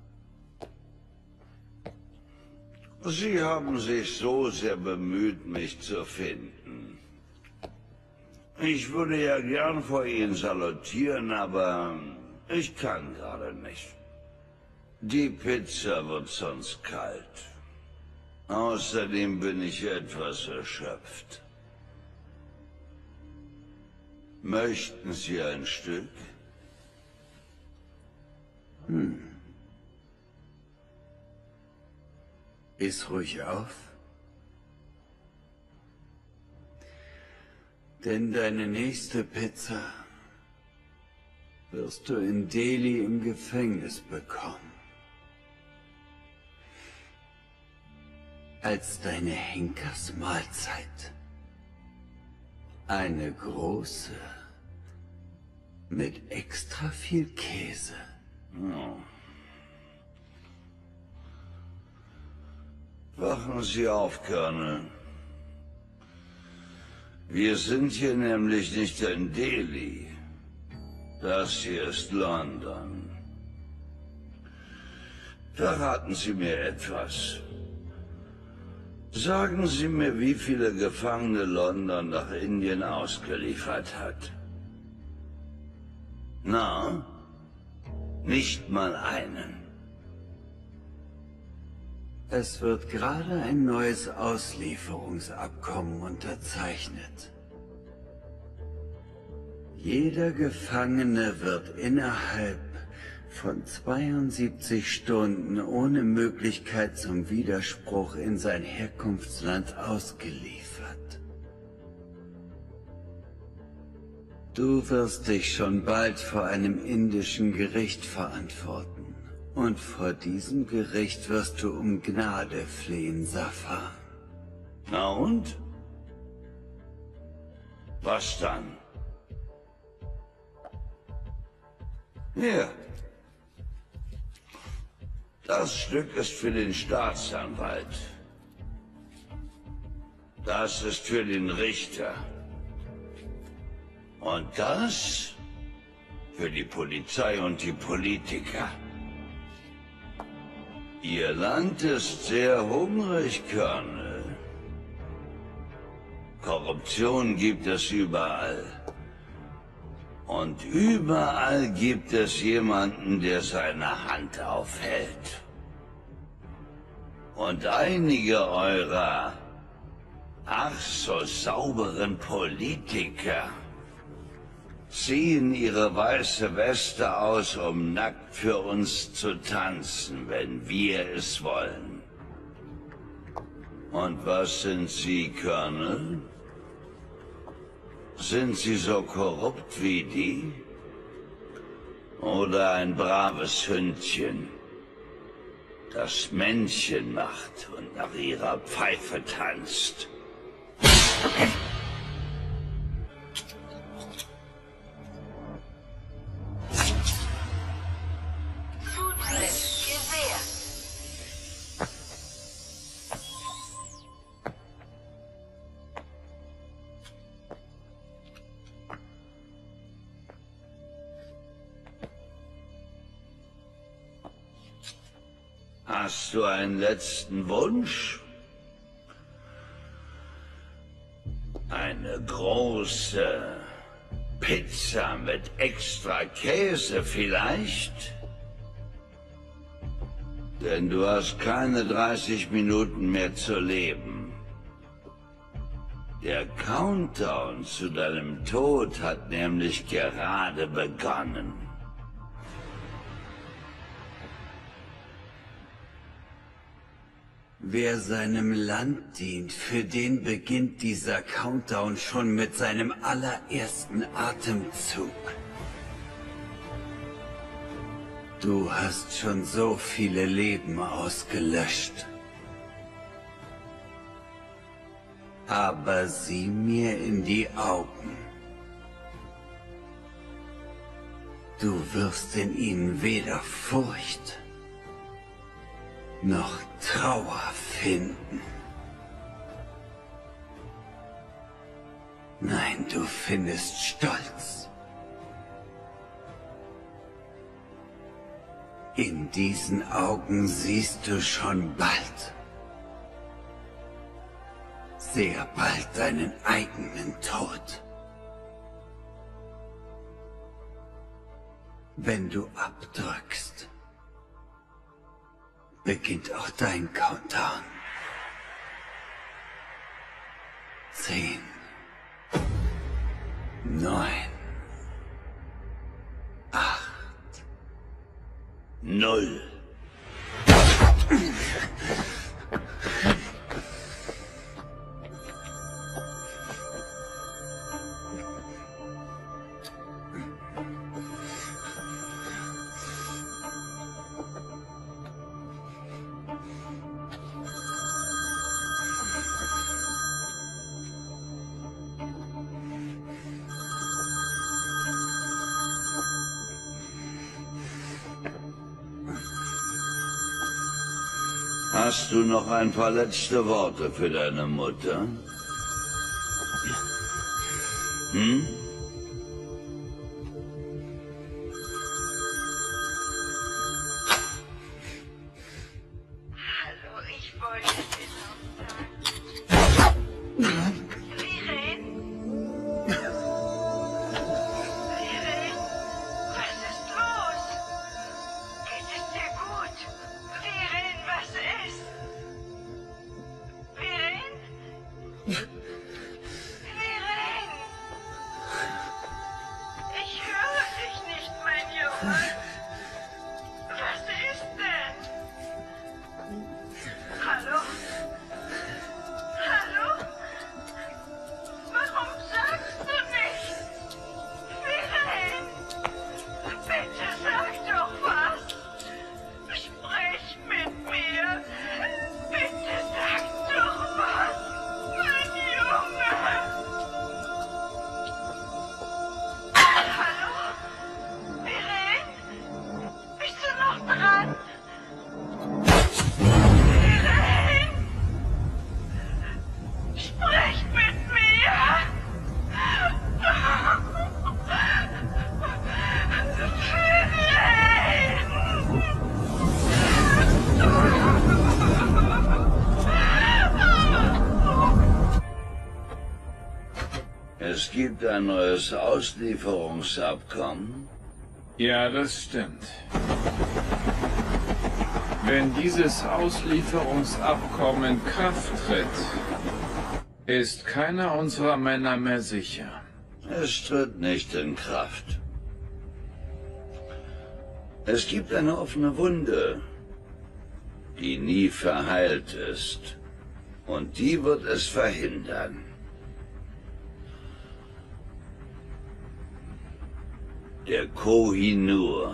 Sie haben sich so sehr bemüht, mich zu finden. Ich würde ja gern vor Ihnen salutieren, aber ich kann gerade nicht. Die Pizza wird sonst kalt. Außerdem bin ich etwas erschöpft. Möchten Sie ein Stück? Iss ruhig auf. Denn deine nächste Pizza wirst du in Delhi im Gefängnis bekommen. Als deine Henkersmahlzeit. Eine große mit extra viel Käse. Wachen Sie auf, Colonel. Wir sind hier nämlich nicht in Delhi. Das hier ist London. Verraten Sie mir etwas. Sagen Sie mir, wie viele Gefangene London nach Indien ausgeliefert hat. Na? Nicht mal einen. Es wird gerade ein neues Auslieferungsabkommen unterzeichnet. Jeder Gefangene wird innerhalb von 72 Stunden ohne Möglichkeit zum Widerspruch in sein Herkunftsland ausgeliefert. Du wirst dich schon bald vor einem indischen Gericht verantworten. Und vor diesem Gericht wirst du um Gnade flehen, Safar. Na und? Was dann? Hier. Das Stück ist für den Staatsanwalt. Das ist für den Richter. Und das für die Polizei und die Politiker. Ihr Land ist sehr hungrig, Colonel. Korruption gibt es überall. Und überall gibt es jemanden, der seine Hand aufhält. Und einige eurer ach so sauberen Politiker ziehen ihre weiße Weste aus, um nackt für uns zu tanzen, wenn wir es wollen. Und was sind Sie, Colonel? Sind Sie so korrupt wie die? Oder ein braves Hündchen, das Männchen macht und nach ihrer Pfeife tanzt? Hast du einen letzten Wunsch? Eine große Pizza mit extra Käse vielleicht? Denn du hast keine 30 Minuten mehr zu leben. Der Countdown zu deinem Tod hat nämlich gerade begonnen. Wer seinem Land dient, für den beginnt dieser Countdown schon mit seinem allerersten Atemzug. Du hast schon so viele Leben ausgelöscht. Aber sieh mir in die Augen. Du wirst in ihnen weder Furcht noch Trauer finden. Nein, du findest Stolz. In diesen Augen siehst du schon bald, sehr bald deinen eigenen Tod. Wenn du abdrückst, beginnt auch dein Countdown. 10, 9, 8, 0. Hast du noch ein paar letzte Worte für deine Mutter? Hm? Hallo, ich wollte dir noch sagen. Viren? Viren? Was ist los? Geht es dir gut? Viren, was ist? Viren? Viren? Ich höre dich nicht, mein Junge. Was ist denn? Hallo? Hallo? Warum sagst du nichts? Viren? Bitte sag doch was. Sprich mit mir. Bitte sag doch was. Mein Junge. Hallo? Viren? Bist du noch dran? Viren? Sprich mit mir. Es gibt ein neues Auslieferungsabkommen. Ja, das stimmt. Wenn dieses Auslieferungsabkommen in Kraft tritt, ist keiner unserer Männer mehr sicher. Es tritt nicht in Kraft. Es gibt eine offene Wunde, die nie verheilt ist. Und die wird es verhindern. Der Koh-i-Noor.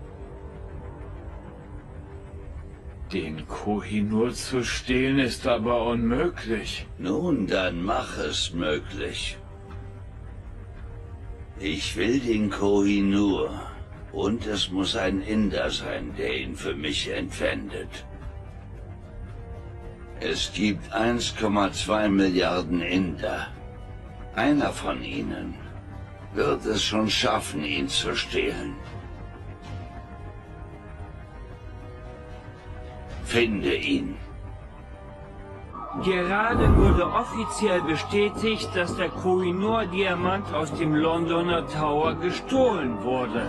Den Koh-i-Noor zu stehlen ist aber unmöglich. Nun, dann mach es möglich. Ich will den Koh-i-Noor. Und es muss ein Inder sein, der ihn für mich entwendet. Es gibt 1,2 Milliarden Inder. Einer von ihnen wird es schon schaffen, ihn zu stehlen. Finde ihn. Gerade wurde offiziell bestätigt, dass der Koh-i-Noor-Diamant aus dem Londoner Tower gestohlen wurde.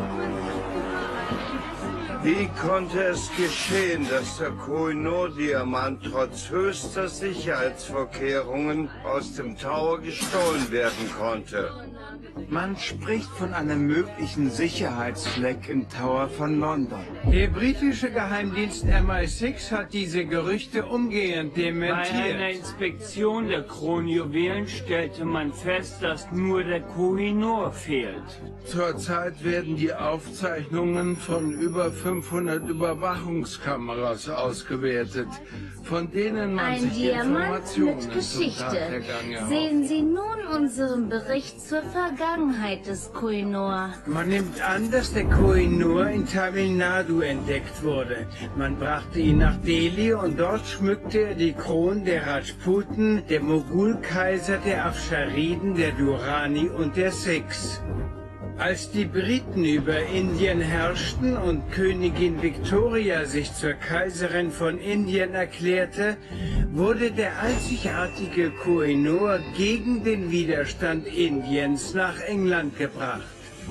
Wie konnte es geschehen, dass der Koh-i-Noor-Diamant trotz höchster Sicherheitsvorkehrungen aus dem Tower gestohlen werden konnte? Man spricht von einem möglichen Sicherheitsfleck im Tower von London. Der britische Geheimdienst MI6 hat diese Gerüchte umgehend Bei dementiert. einer Inspektion der Kronjuwelen stellte man fest, dass nur der Koh-i-Noor fehlt. Zurzeit werden die Aufzeichnungen von über 500 Überwachungskameras ausgewertet, von denen man Ein sich Diamant Informationen mit zum Geschichte. Tathergang erhofft. Sehen Sie nun unseren Bericht zur Vergangenheit des Koh-i-Noor. Man nimmt an, dass der Koh-i-Noor in Tamil Nadu entdeckt wurde. Man brachte ihn nach Delhi und dort schmückte er die Kronen der Rajputen, der Mogulkaiser, der Afshariden, der Durrani und der Sikhs. Als die Briten über Indien herrschten und Königin Victoria sich zur Kaiserin von Indien erklärte, wurde der einzigartige Koh-i-Noor gegen den Widerstand Indiens nach England gebracht.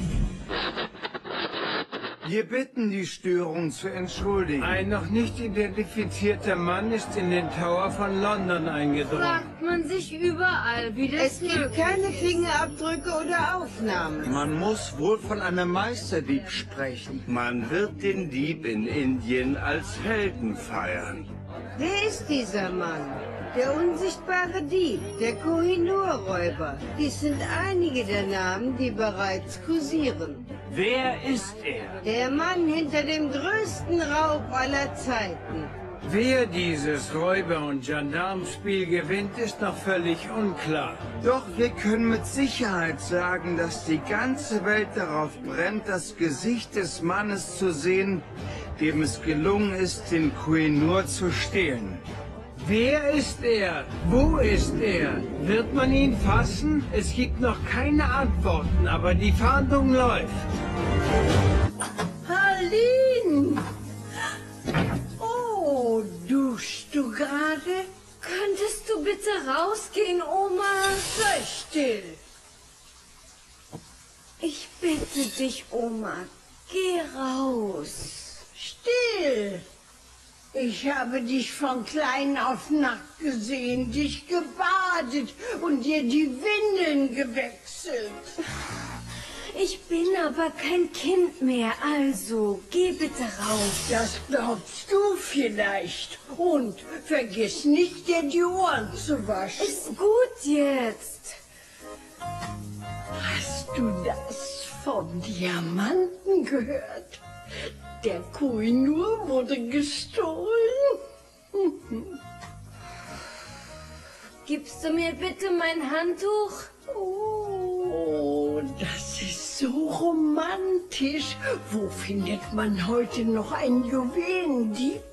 Wir bitten, die Störung zu entschuldigen. Ein noch nicht identifizierter Mann ist in den Tower von London eingedrungen. Fragt man sich überall, wie das Es gibt keine Fingerabdrücke oder Aufnahmen. Man muss wohl von einem Meisterdieb sprechen. Man wird den Dieb in Indien als Helden feiern. Wer ist dieser Mann? Der unsichtbare Dieb, der Koh-i-Noor-Räuber. Dies sind einige der Namen, die bereits kursieren. Wer ist er? Der Mann hinter dem größten Raub aller Zeiten. Wer dieses Räuber- und Gendarmspiel gewinnt, ist noch völlig unklar. Doch wir können mit Sicherheit sagen, dass die ganze Welt darauf brennt, das Gesicht des Mannes zu sehen, dem es gelungen ist, den Koh-i-Noor zu stehlen. Wer ist er? Wo ist er? Wird man ihn fassen? Es gibt noch keine Antworten, aber die Fahndung läuft. Harleen! Oh, duschst du gerade? Könntest du bitte rausgehen, Oma? Sei still. Ich bitte dich, Oma. Geh raus. Still. Ich habe dich von klein auf nackt gesehen, dich gebadet und dir die Windeln gewechselt. Ich bin aber kein Kind mehr, also geh bitte raus. Das glaubst du vielleicht. Und vergiss nicht, dir die Ohren zu waschen. Ist gut jetzt. Hast du das vom Diamanten gehört? Der Koh-i-Noor wurde gestohlen. Gibst du mir bitte mein Handtuch? Oh, das ist so romantisch. Wo findet man heute noch einen Juwelendieb?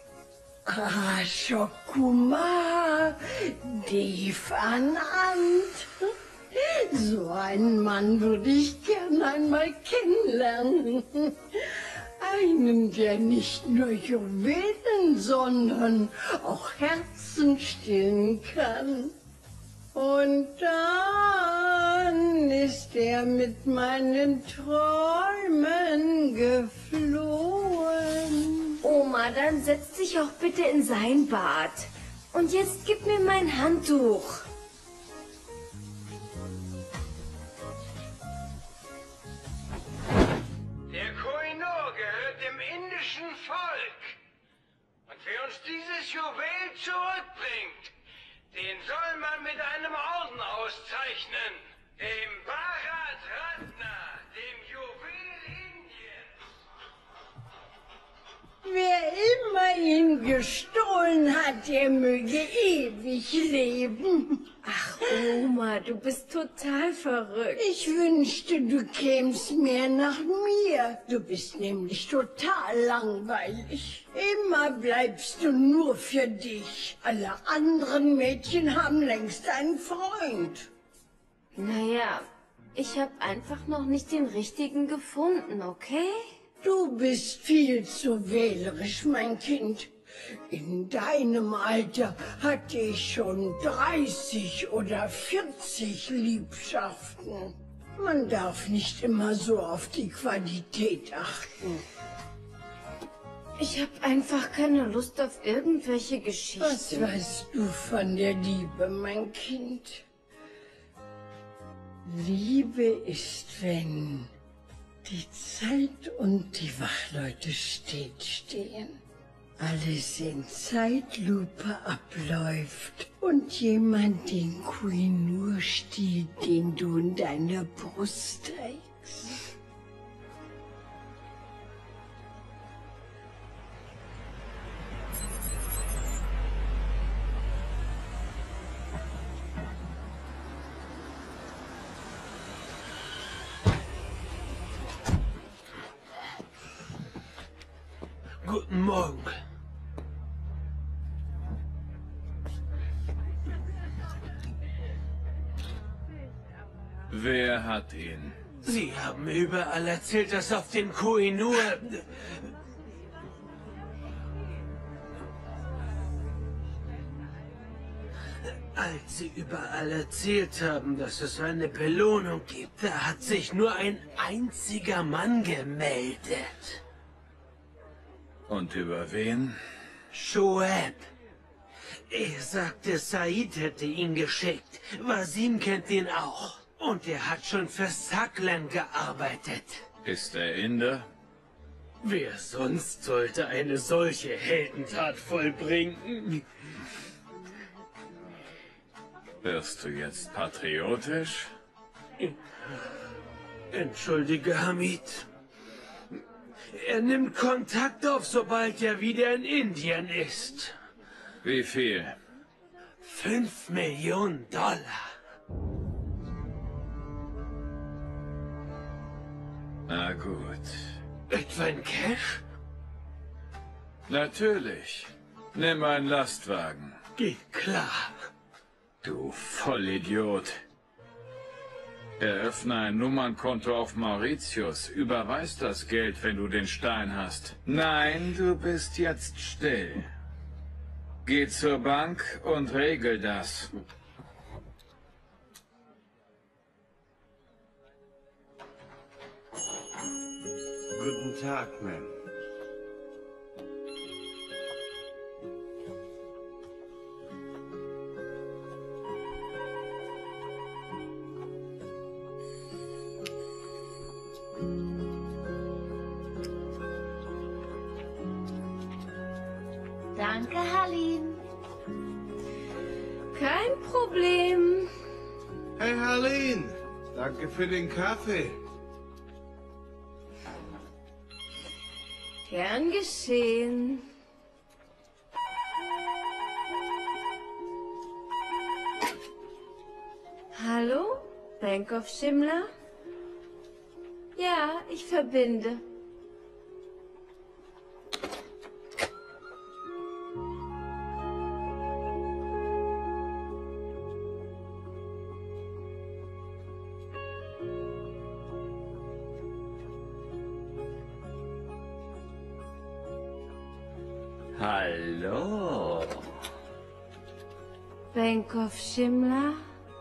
Ashok Kumar, Dev Anand. So einen Mann würde ich gern einmal kennenlernen. Einen, der nicht nur Juwelen, sondern auch Herzen stillen kann. Und dann ist er mit meinen Träumen geflohen. Oma, dann setz dich auch bitte in sein Bad. Und jetzt gib mir mein Handtuch. Der Koh-i-Noor gehört dem indischen Volk. Und wer uns dieses Juwel zurückbringt, den soll man mit einem Orden auszeichnen. Dem Bharat Ratna, dem Juwel Indiens. Wer immer ihn gestohlen hat, der möge ewig leben. Ach, Oma, du bist total verrückt. Ich wünschte, du kämst mehr nach mir. Du bist nämlich total langweilig. Immer bleibst du nur für dich. Alle anderen Mädchen haben längst einen Freund. Naja, ich habe einfach noch nicht den richtigen gefunden, okay? Du bist viel zu wählerisch, mein Kind. In deinem Alter hatte ich schon 30 oder 40 Liebschaften. Man darf nicht immer so auf die Qualität achten. Ich habe einfach keine Lust auf irgendwelche Geschichten. Was weißt du von der Liebe, mein Kind? Liebe ist, wenn die Zeit und die Wachleute stehen. Alles in Zeitlupe abläuft und jemand den Koh-i-Noor stiehlt, den du in deiner Brust trägst. Guten Morgen. Wer hat ihn? Sie haben überall erzählt, dass auf den Koh-i-Noor... Als Sie überall erzählt haben, dass es eine Belohnung gibt, da hat sich nur ein einziger Mann gemeldet. Und über wen? Shoaib. Er sagte, Said hätte ihn geschickt. Wasim kennt ihn auch. Und er hat schon für Saklan gearbeitet. Ist er Inder? Wer sonst sollte eine solche Heldentat vollbringen? Wirst du jetzt patriotisch? Entschuldige, Hamid. Er nimmt Kontakt auf, sobald er wieder in Indien ist. Wie viel? 5 Millionen $. Na gut. Etwa in Cash? Natürlich. Nimm einen Lastwagen. Geht klar. Du Vollidiot. Eröffne ein Nummernkonto auf Mauritius. Überweis das Geld, wenn du den Stein hast. Nein, du bist jetzt still. Geh zur Bank und regel das. Guten Tag, Ma'am. Danke, Halim. Kein Problem. Hey, Harleen. Danke für den Kaffee. Gern geschehen. Hallo? Bank of Shimla? Ja, ich verbinde. Hallo. Bank of Shimla?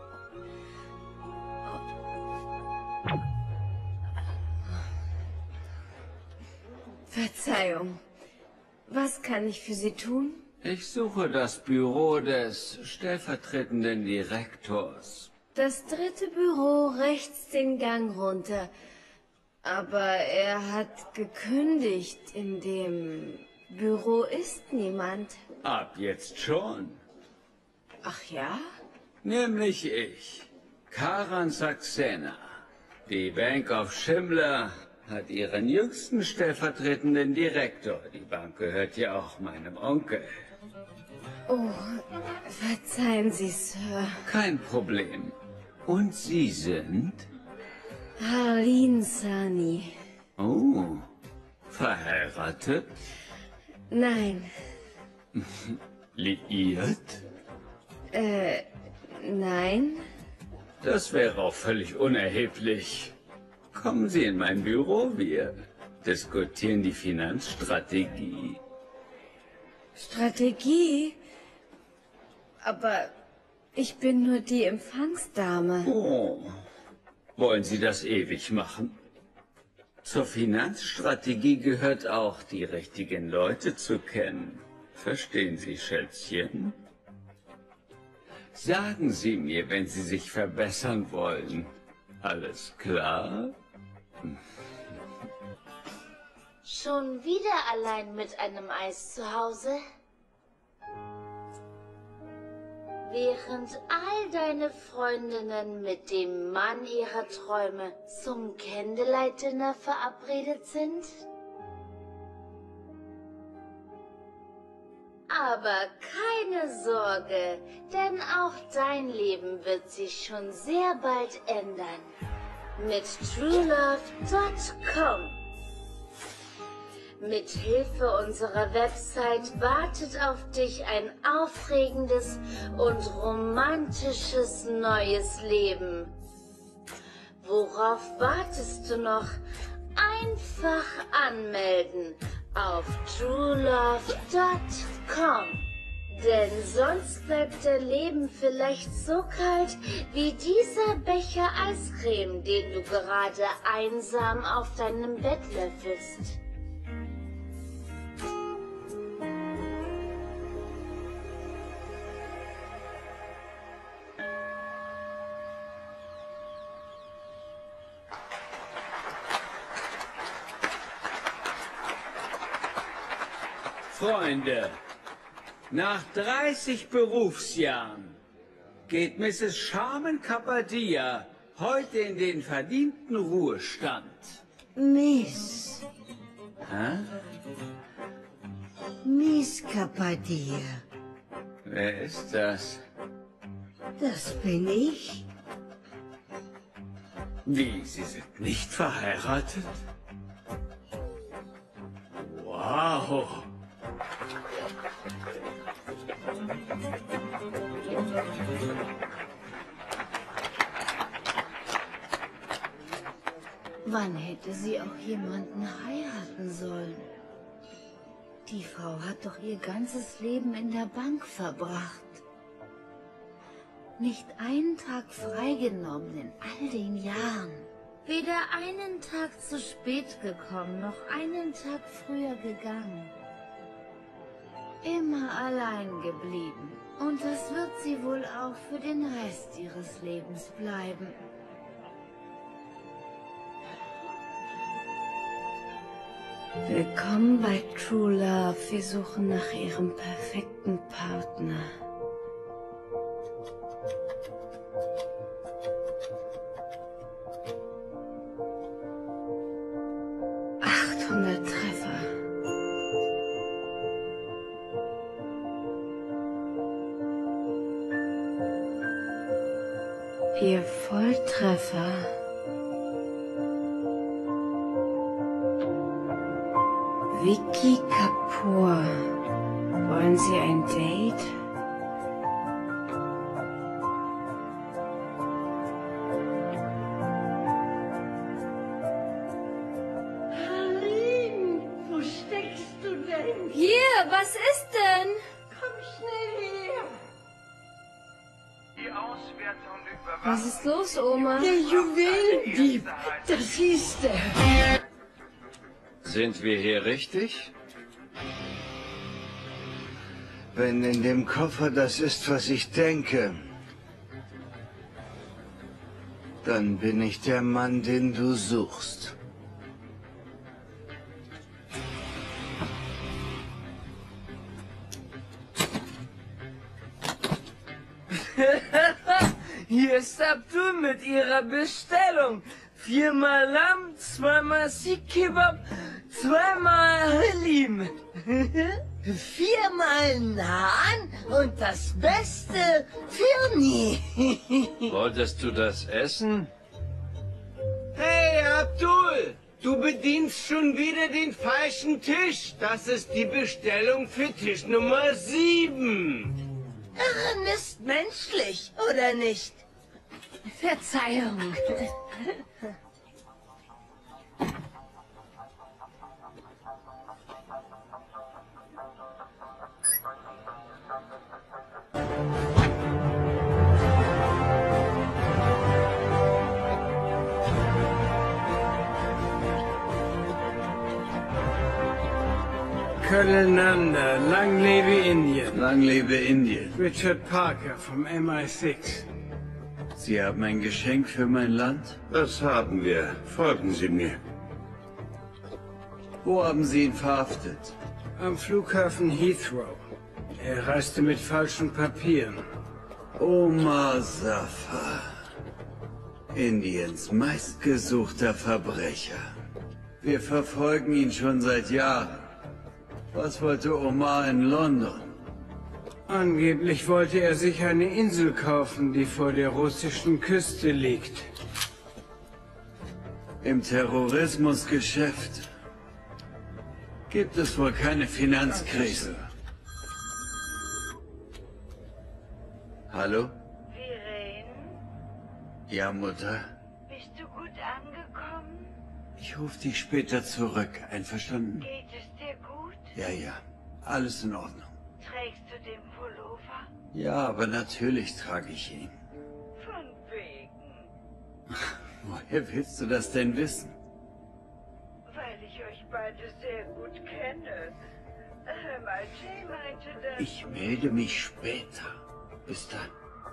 Verzeihung. Was kann ich für Sie tun? Ich suche das Büro des stellvertretenden Direktors. Das 3. Büro rechts den Gang runter. Aber er hat gekündigt. In dem Büro ist niemand. Ab jetzt schon. Ach ja? Nämlich ich, Karan Saxena. Die Bank of Shimla hat ihren jüngsten stellvertretenden Direktor. Die Bank gehört ja auch meinem Onkel. Oh, verzeihen Sie, Sir. Kein Problem. Und Sie sind? Harleen Sani. Oh, verheiratet? Nein. Liiert? Nein. Das wäre auch völlig unerheblich. Kommen Sie in mein Büro, wir diskutieren die Finanzstrategie. Strategie? Aber ich bin nur die Empfangsdame. Oh, wollen Sie das ewig machen? Zur Finanzstrategie gehört auch, die richtigen Leute zu kennen. Verstehen Sie, Schätzchen? Sagen Sie mir, wenn Sie sich verbessern wollen. Alles klar? Schon wieder allein mit einem Eis zu Hause? Während all deine Freundinnen mit dem Mann ihrer Träume zum Candlelight-Dinner verabredet sind? Aber keine Sorge, denn auch dein Leben wird sich schon sehr bald ändern. Mit TrueLove.com. Mit Hilfe unserer Website wartet auf dich ein aufregendes und romantisches neues Leben. Worauf wartest du noch? Einfach anmelden auf truelove.com. Denn sonst bleibt dein Leben vielleicht so kalt wie dieser Becher Eiscreme, den du gerade einsam auf deinem Bett löffelst. Freunde, nach 30 Berufsjahren geht Mrs. Charmen Kapadia heute in den verdienten Ruhestand. Miss. Hä? Miss Kapadia. Wer ist das? Das bin ich. Wie, Sie sind nicht verheiratet? Wow. Wann hätte sie auch jemanden heiraten sollen? Die Frau hat doch ihr ganzes Leben in der Bank verbracht. Nicht einen Tag freigenommen in all den Jahren. Weder einen Tag zu spät gekommen, noch einen Tag früher gegangen. Immer allein geblieben. Und das wird sie wohl auch für den Rest ihres Lebens bleiben. Willkommen bei True Love. Wir suchen nach Ihrem perfekten Partner. Treffer. Ihr Volltreffer. Vicky Kapoor. Wollen Sie ein Date? Was ist denn? Komm schnell her. Die Auswertung über Was ist los, Oma? Der Juwelendieb. Das hieß der. Sind wir hier richtig? Wenn in dem Koffer das ist, was ich denke, dann bin ich der Mann, den du suchst. Hier ist Abdul mit ihrer Bestellung. 4-mal Lamm, 2-mal Sikh Kebab, 2-mal Halim. 4-mal Naan und das Beste Firni. Wolltest du das essen? Hey, Abdul! Du bedienst schon wieder den falschen Tisch. Das ist die Bestellung für Tisch Nummer 7. Irren ist menschlich, oder nicht? Verzeihung. Colonel, lang lebe Indien. Lang lebe Indien. Richard Parker vom MI6. Sie haben ein Geschenk für mein Land? Das haben wir. Folgen Sie mir. Wo haben Sie ihn verhaftet? Am Flughafen Heathrow. Er reiste mit falschen Papieren. Omar Safar. Indiens meistgesuchter Verbrecher. Wir verfolgen ihn schon seit Jahren. Was wollte Omar in London? Angeblich wollte er sich eine Insel kaufen, die vor der russischen Küste liegt. Im Terrorismusgeschäft gibt es wohl keine Finanzkrise. Hallo? Viren, Ja, Mutter? Bist du gut angekommen? Ich rufe dich später zurück, einverstanden? Geht es dir gut? Ja, ja, alles in Ordnung. Trägst du den Pullover? Ja, aber natürlich trage ich ihn. Von wegen. Woher willst du das denn wissen? Weil ich euch beide sehr gut kenne. MIT meinte, dass... Ich melde mich später. Bis dann.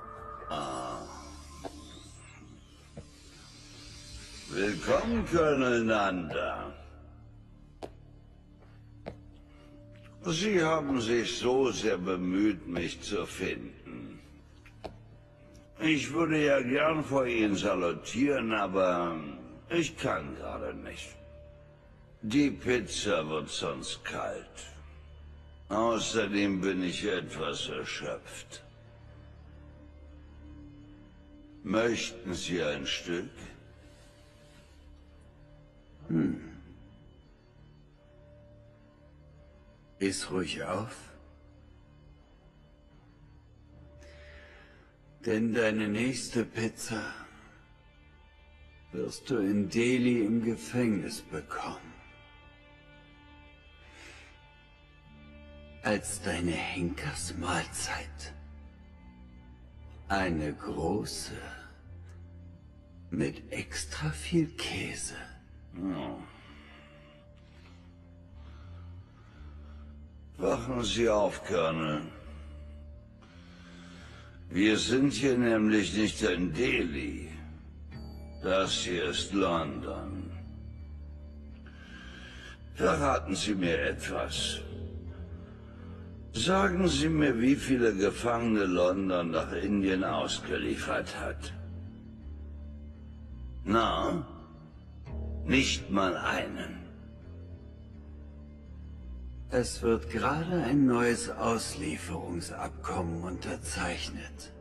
Willkommen, Colonel Nanda. Sie haben sich so sehr bemüht, mich zu finden. Ich würde ja gern vor Ihnen salutieren, aber ich kann gerade nicht. Die Pizza wird sonst kalt. Außerdem bin ich etwas erschöpft. Möchten Sie ein Stück? Iss ruhig auf. Denn deine nächste Pizza wirst du in Delhi im Gefängnis bekommen. Als deine Henkersmahlzeit. Eine große mit extra viel Käse. Wachen Sie auf, Colonel. Wir sind hier nämlich nicht in Delhi. Das hier ist London. Verraten Sie mir etwas. Sagen Sie mir, wie viele Gefangene London nach Indien ausgeliefert hat. Na? Nicht mal einen. Es wird gerade ein neues Auslieferungsabkommen unterzeichnet.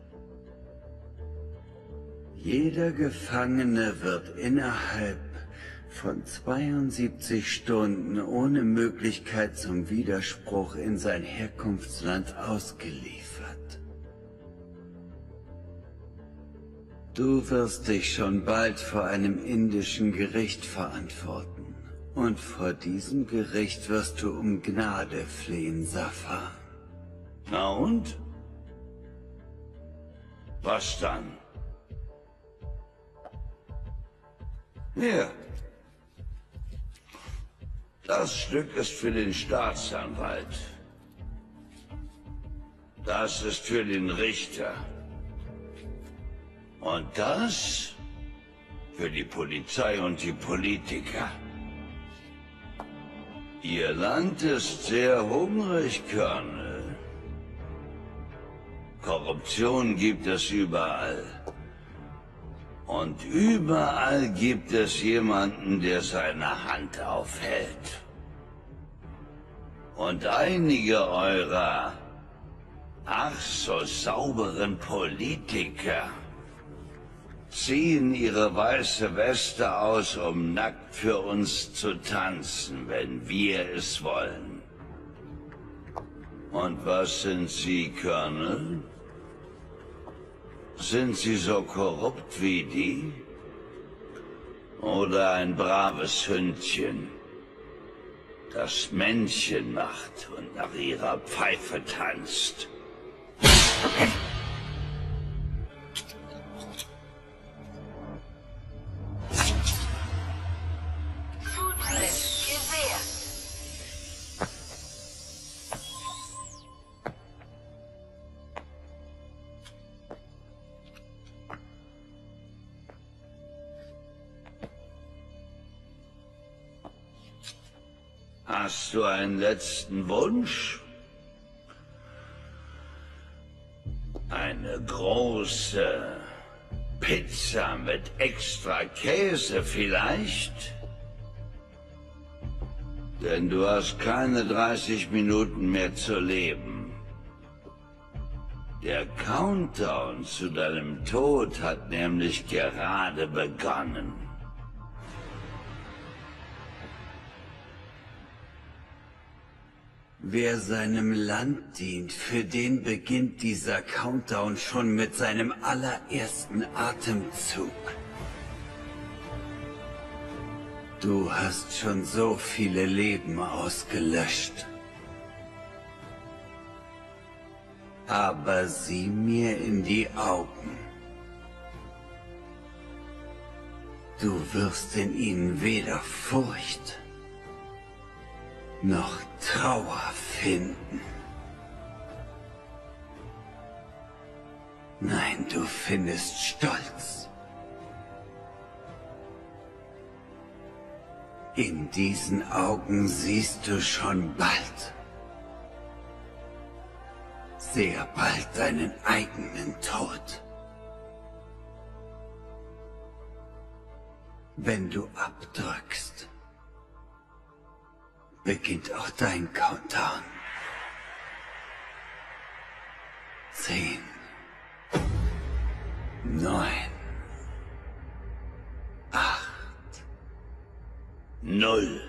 Jeder Gefangene wird innerhalb von 72 Stunden ohne Möglichkeit zum Widerspruch in sein Herkunftsland ausgeliefert. Du wirst dich schon bald vor einem indischen Gericht verantworten. Und vor diesem Gericht wirst du um Gnade flehen, Safar. Na und? Was dann? Hier. Das Stück ist für den Staatsanwalt. Das ist für den Richter. Und das für die Polizei und die Politiker. Ihr Land ist sehr hungrig, Colonel. Korruption gibt es überall. Und überall gibt es jemanden, der seine Hand aufhält. Und einige eurer ach so sauberen Politiker ziehen ihre weiße Weste aus, um nackt für uns zu tanzen, wenn wir es wollen. Und was sind Sie, Colonel? Sind Sie so korrupt wie die? Oder ein braves Hündchen, das Männchen macht und nach ihrer Pfeife tanzt? Hast du einen letzten Wunsch? Eine große Pizza mit extra Käse vielleicht? Denn du hast keine 30 Minuten mehr zu leben. Der Countdown zu deinem Tod hat nämlich gerade begonnen. Wer seinem Land dient, für den beginnt dieser Countdown schon mit seinem allerersten Atemzug. Du hast schon so viele Leben ausgelöscht. Aber sieh mir in die Augen. Du wirst in ihnen weder Furcht noch Trauer finden. Nein, du findest Stolz. In diesen Augen siehst du schon bald, sehr bald deinen eigenen Tod. Wenn du abdrückst, beginnt auch dein Countdown. 10, 9, 8, 0.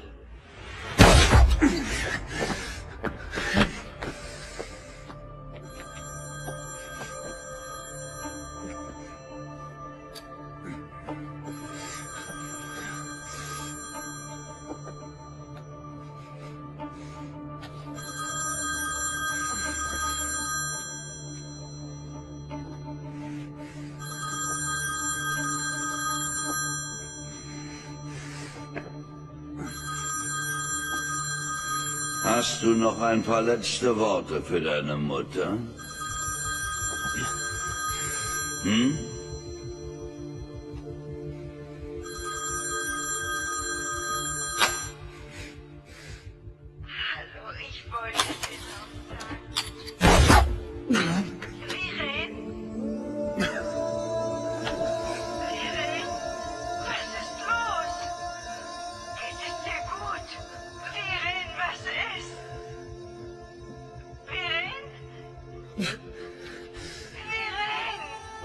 Hast du noch ein paar letzte Worte für deine Mutter? Hm? Hallo, ich wollte dir noch sagen. Viren? Viren? Was ist los? Geht es dir gut? Viren, was ist? Viren? Viren?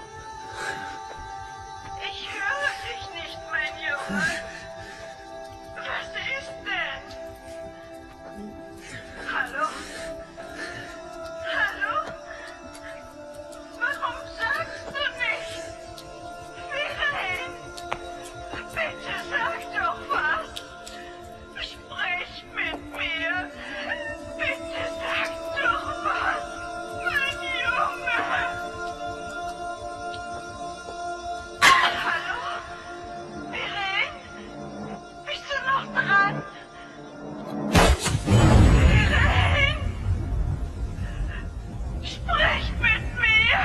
Ich höre dich nicht, mein Junge. Was ist denn? Hallo? Hallo? Warum sagst du nichts? Viren? Bitte sag doch was. Sprich mit mir. Bitte sag doch was, mein Junge. Hallo? Viren? Bist du noch dran? Viren? Sprich mit mir.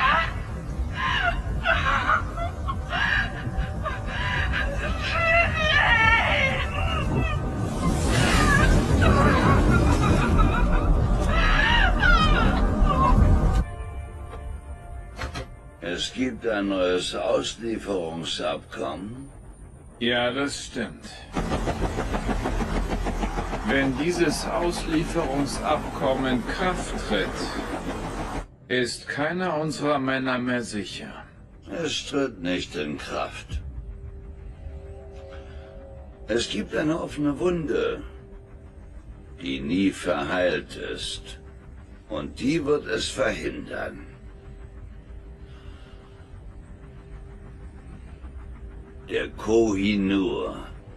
Es gibt ein neues Auslieferungsabkommen. Ja, das stimmt. Wenn dieses Auslieferungsabkommen in Kraft tritt, ist keiner unserer Männer mehr sicher. Es tritt nicht in Kraft. Es gibt eine offene Wunde, die nie verheilt ist. Und die wird es verhindern. Der Koh-i-Noor.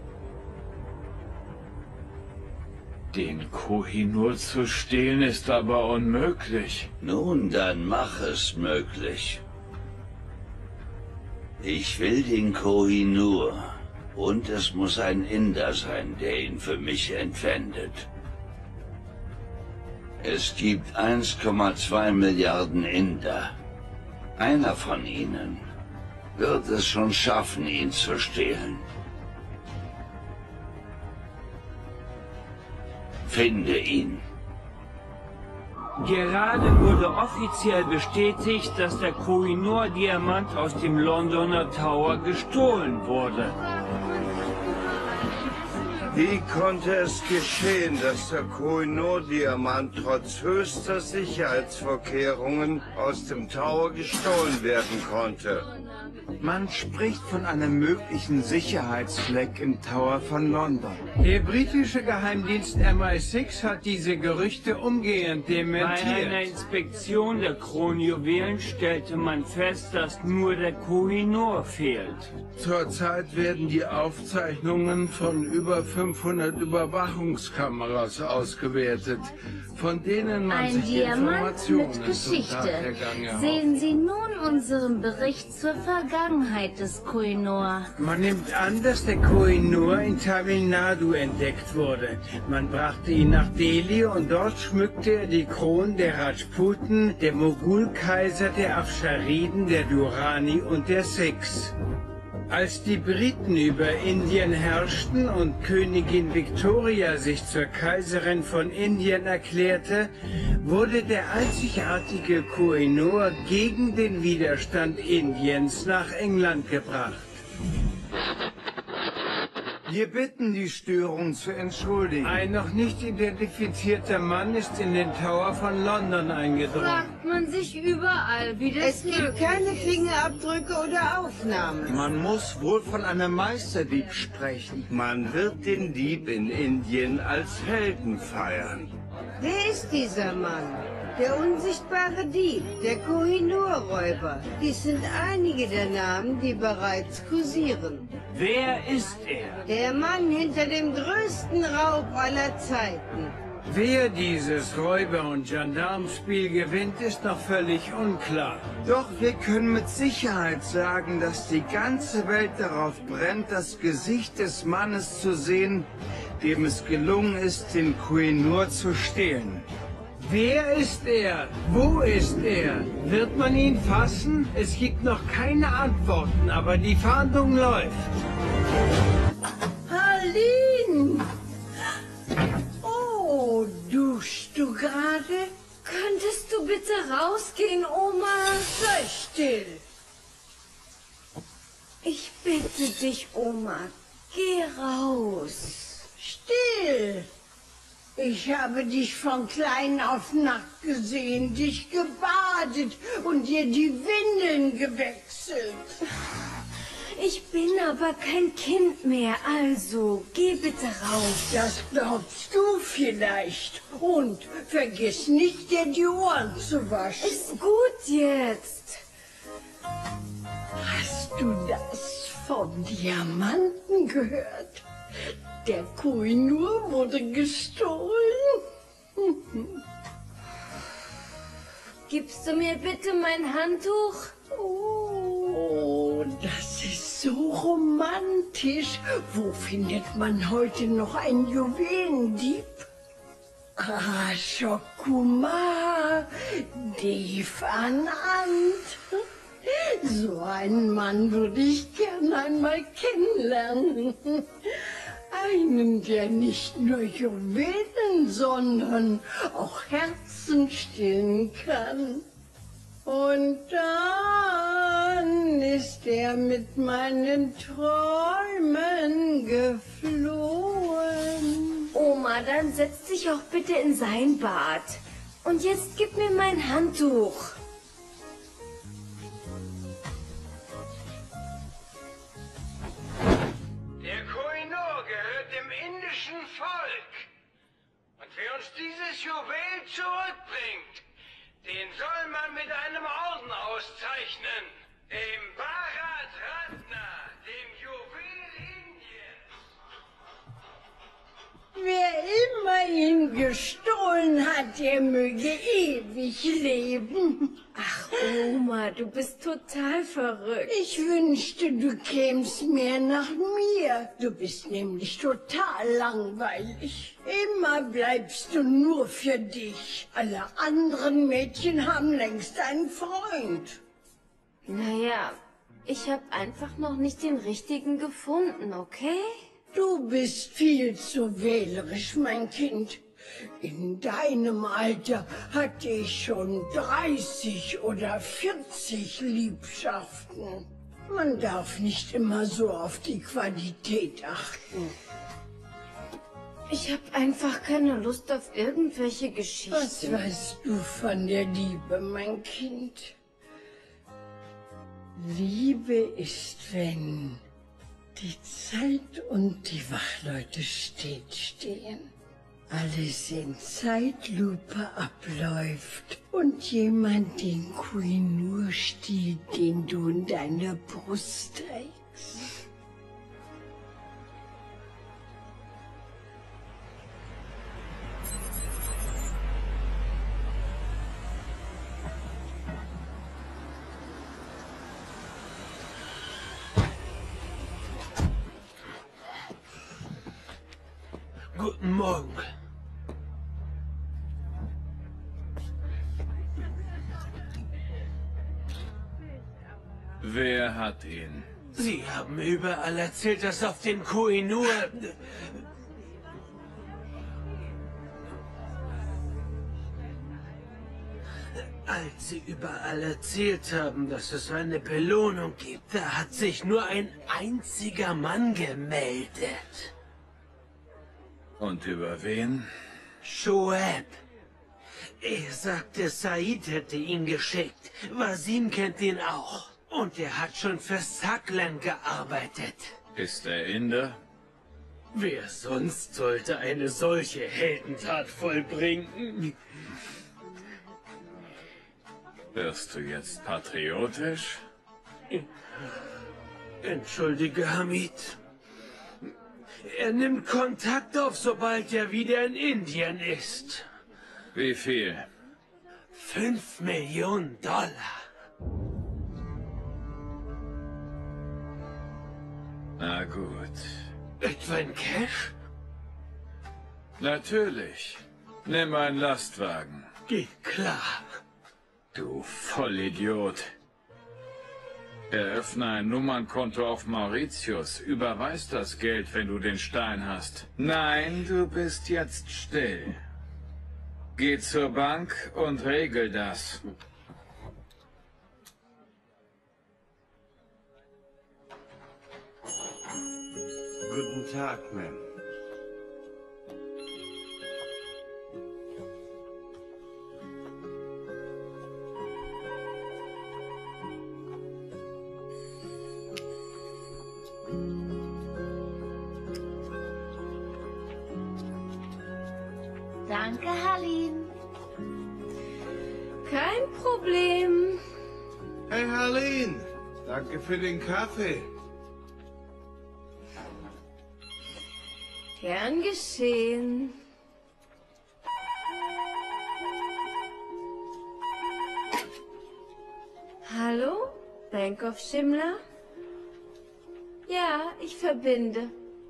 Den Koh-i-Noor zu stehlen ist aber unmöglich. Nun, dann mach es möglich. Ich will den Koh-i-Noor. Und es muss ein Inder sein, der ihn für mich entwendet. Es gibt 1,2 Milliarden Inder. Einer von ihnen wird es schon schaffen, ihn zu stehlen. Finde ihn. Gerade wurde offiziell bestätigt, dass der Koh-i-Noor-Diamant aus dem Londoner Tower gestohlen wurde. Wie konnte es geschehen, dass der Koh-i-Noor-Diamant trotz höchster Sicherheitsvorkehrungen aus dem Tower gestohlen werden konnte? Man spricht von einem möglichen Sicherheitsfleck im Tower von London. Der britische Geheimdienst MI6 hat diese Gerüchte umgehend Bei dementiert. einer Inspektion der Kronjuwelen stellte man fest, dass nur der Kohinoor fehlt. Zurzeit werden die Aufzeichnungen von über 500 Überwachungskameras ausgewertet, von denen man Ein sich Diamant Informationen mit zum Geschichte. Tathergang erhofft. Sehen Sie nun unseren Bericht zur Vergangenheit des Kohinoor. Man nimmt an, dass der Kohinoor in Tamil Nadu entdeckt wurde. Man brachte ihn nach Delhi und dort schmückte er die Kronen der Rajputen, der Mogulkaiser, der Afshariden, der Durrani und der Sikhs. Als die Briten über Indien herrschten und Königin Victoria sich zur Kaiserin von Indien erklärte, wurde der einzigartige Kohinoor gegen den Widerstand Indiens nach England gebracht. Wir bitten, die Störung zu entschuldigen. Ein noch nicht identifizierter Mann ist in den Tower von London eingedrungen. Fragt man sich überall, wie das Es gibt keine Fingerabdrücke oder Aufnahmen. Man muss wohl von einem Meisterdieb sprechen. Man wird den Dieb in Indien als Helden feiern. Wer ist dieser Mann? Der unsichtbare Dieb, der Kohinoor-Räuber. Dies sind einige der Namen, die bereits kursieren. Wer ist er? Der Mann hinter dem größten Raub aller Zeiten. Wer dieses Räuber- und Gendarmspiel gewinnt, ist noch völlig unklar. Doch wir können mit Sicherheit sagen, dass die ganze Welt darauf brennt, das Gesicht des Mannes zu sehen, dem es gelungen ist, den Kohinoor zu stehlen. Wer ist er? Wo ist er? Wird man ihn fassen? Es gibt noch keine Antworten, aber die Fahndung läuft. Harleen! Oh, duschst du gerade? Könntest du bitte rausgehen, Oma? Sei still. Ich bitte dich, Oma. Geh raus. Still! Ich habe dich von klein auf nackt gesehen, dich gebadet und dir die Windeln gewechselt. Ich bin aber kein Kind mehr, also geh bitte raus. Das glaubst du vielleicht. Und vergiss nicht, dir die Ohren zu waschen. Ist gut jetzt. Hast du das vom Diamanten gehört? Der Kohinoor wurde gestohlen. Gibst du mir bitte mein Handtuch? Oh, das ist so romantisch. Wo findet man heute noch einen Juwelendieb? Ashok Kumar, Dev Anand. So einen Mann würde ich gern einmal kennenlernen. Einen, der nicht nur Juwelen, sondern auch Herzen stillen kann. Und dann ist er mit meinen Träumen geflohen. Oma, dann setz dich auch bitte in sein Bad. Und jetzt gib mir mein Handtuch. Der Kohinoor gehört dem indischen Volk. Und wer uns dieses Juwel zurückbringt, den soll man mit einem Orden auszeichnen. Dem Bharat Ratna, dem Juwel Indiens. Wer immer ihn gestohlen hat, der möge ewig leben. Ach, Oma, du bist total verrückt. Ich wünschte, du kämst mehr nach mir. Du bist nämlich total langweilig. Immer bleibst du nur für dich. Alle anderen Mädchen haben längst einen Freund. Naja, ich habe einfach noch nicht den richtigen gefunden, okay? Du bist viel zu wählerisch, mein Kind. In deinem Alter hatte ich schon 30 oder 40 Liebschaften. Man darf nicht immer so auf die Qualität achten. Ich habe einfach keine Lust auf irgendwelche Geschichten. Was weißt du von der Liebe, mein Kind? Liebe ist, wenn die Zeit und die Wachleute stehen. Alles in Zeitlupe abläuft und jemand den Koh-i-Noor stiehlt, den du in deiner Brust trägst. Guten Morgen. Wer hat ihn? Sie haben überall erzählt, dass auf den Koh-i-Noor... Als Sie überall erzählt haben, dass es eine Belohnung gibt, da hat sich nur ein einziger Mann gemeldet. Und über wen? Shoaib. Er sagte, Said hätte ihn geschickt. Wasim kennt ihn auch. Und er hat schon für Saklan gearbeitet. Ist er Inder? Wer sonst sollte eine solche Heldentat vollbringen? Wirst du jetzt patriotisch? Entschuldige, Hamid. Er nimmt Kontakt auf, sobald er wieder in Indien ist. Wie viel? 5 Millionen $. Na gut. Etwa in Cash? Natürlich. Nimm einen Lastwagen. Geht klar. Du Vollidiot. Eröffne ein Nummernkonto auf Mauritius. Überweis das Geld, wenn du den Stein hast. Nein, du bist jetzt still. Geh zur Bank und regel das. Guten Tag, Ma'am. Danke, Harleen. Kein Problem. Hey, Harleen. Danke für den Kaffee. Gern geschehen. Hallo? Bank of Shimla? Ja, ich verbinde.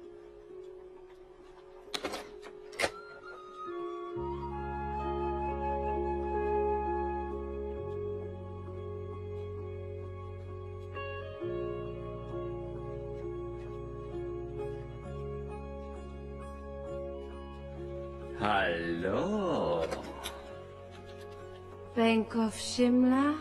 Hallo. Bank of Shimla?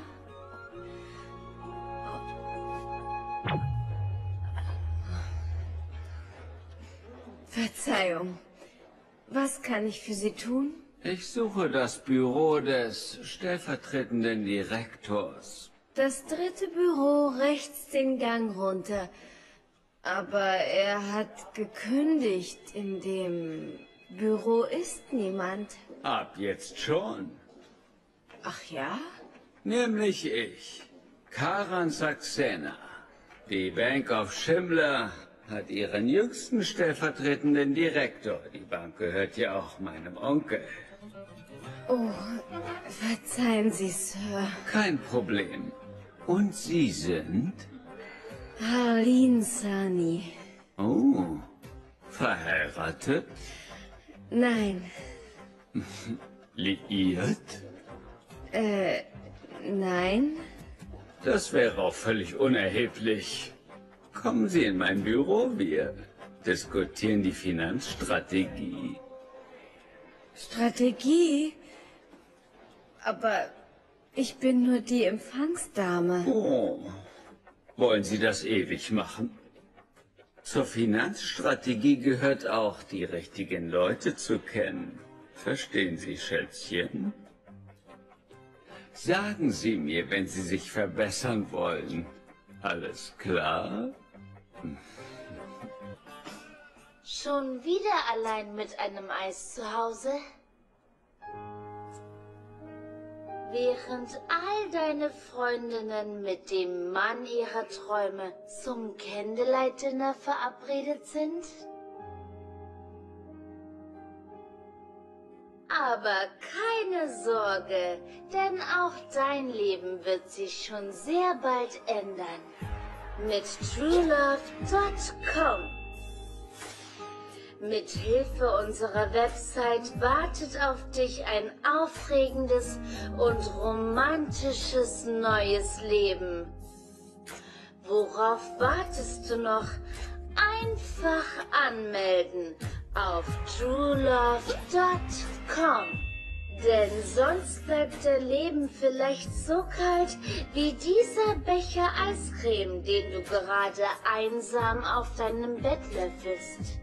Verzeihung. Was kann ich für Sie tun? Ich suche das Büro des stellvertretenden Direktors. Das 3. Büro rechts den Gang runter. Aber er hat gekündigt. In dem Büro ist niemand. Ab jetzt schon. Ach ja? Nämlich ich, Karan Saxena. Die Bank of Shimla hat ihren jüngsten stellvertretenden Direktor. Die Bank gehört ja auch meinem Onkel. Oh, verzeihen Sie, Sir. Kein Problem. Und Sie sind? Harleen Sani. Oh, verheiratet? Nein. Liiert? Nein. Das wäre auch völlig unerheblich. Kommen Sie in mein Büro, wir diskutieren die Finanzstrategie. Strategie? Aber ich bin nur die Empfangsdame. Oh, wollen Sie das ewig machen? Zur Finanzstrategie gehört auch, die richtigen Leute zu kennen. Verstehen Sie, Schätzchen? Sagen Sie mir, wenn Sie sich verbessern wollen. Alles klar? Schon wieder allein mit einem Eis zu Hause? Während all deine Freundinnen mit dem Mann ihrer Träume zum Candlelight-Dinner verabredet sind? Aber keine Sorge, denn auch dein Leben wird sich schon sehr bald ändern. Mit TrueLove.com. Mit Hilfe unserer Website wartet auf dich ein aufregendes und romantisches neues Leben. Worauf wartest du noch? Einfach anmelden auf TrueLove.com. Denn sonst bleibt dein Leben vielleicht so kalt wie dieser Becher Eiscreme, den du gerade einsam auf deinem Bett löffelst.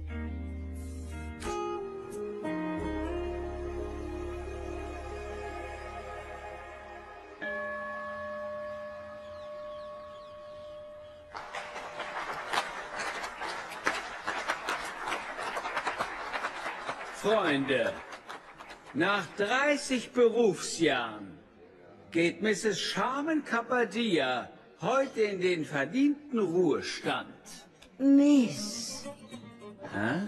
Freunde, nach 30 Berufsjahren geht Mrs. Charmen Kapadia heute in den verdienten Ruhestand. Miss. Hä?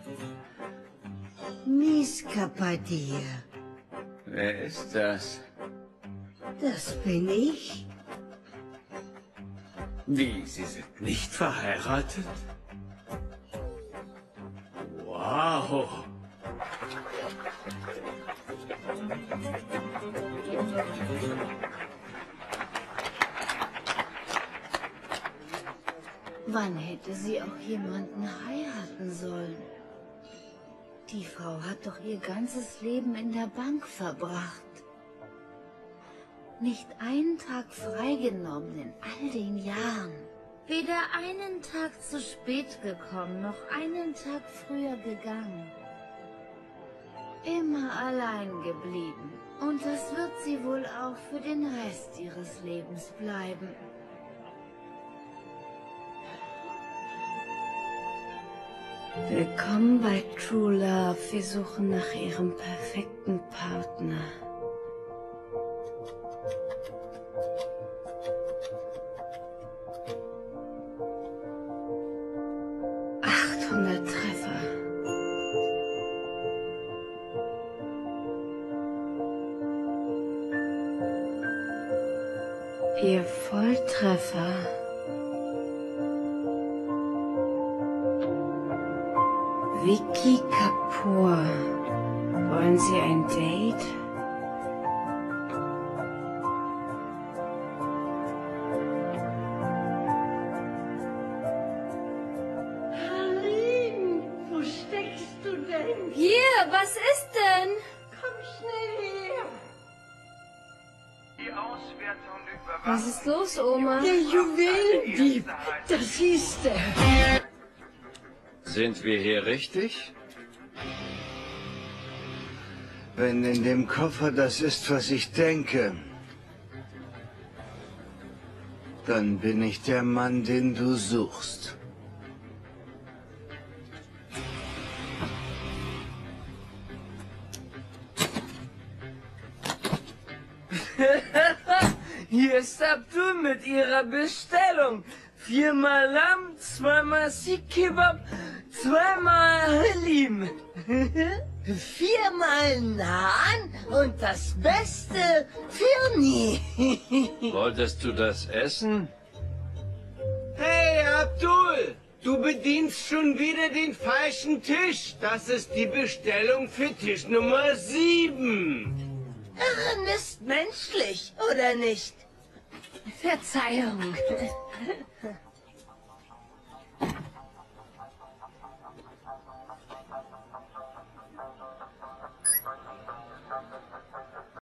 Miss Kapadia. Wer ist das? Das bin ich. Wie, Sie sind nicht verheiratet? Wow. Wann hätte sie auch jemanden heiraten sollen? Die Frau hat doch ihr ganzes Leben in der Bank verbracht. Nicht einen Tag freigenommen in all den Jahren. Weder einen Tag zu spät gekommen, noch einen Tag früher gegangen. Immer allein geblieben. Und das wird sie wohl auch für den Rest ihres Lebens bleiben. Willkommen bei True Love. Wir suchen nach Ihrem perfekten Partner. Treffer. Ihr Volltreffer. Vicky Kapoor. Wollen Sie ein Date? Was ist denn? Komm schnell her. Die Auswertung über Was ist los, Oma? Der Juwelendieb, das hieß der. Sind wir hier richtig? Wenn in dem Koffer das ist, was ich denke, dann bin ich der Mann, den du suchst. Hier ist Abdul mit ihrer Bestellung. 4-mal Lamm, 2-mal Sikh Kebab, 2-mal Halim. 4-mal Naan und das Beste Firni. Wolltest du das essen? Hey, Abdul! Du bedienst schon wieder den falschen Tisch. Das ist die Bestellung für Tisch Nummer 7. Irren ist menschlich, oder nicht? Verzeihung.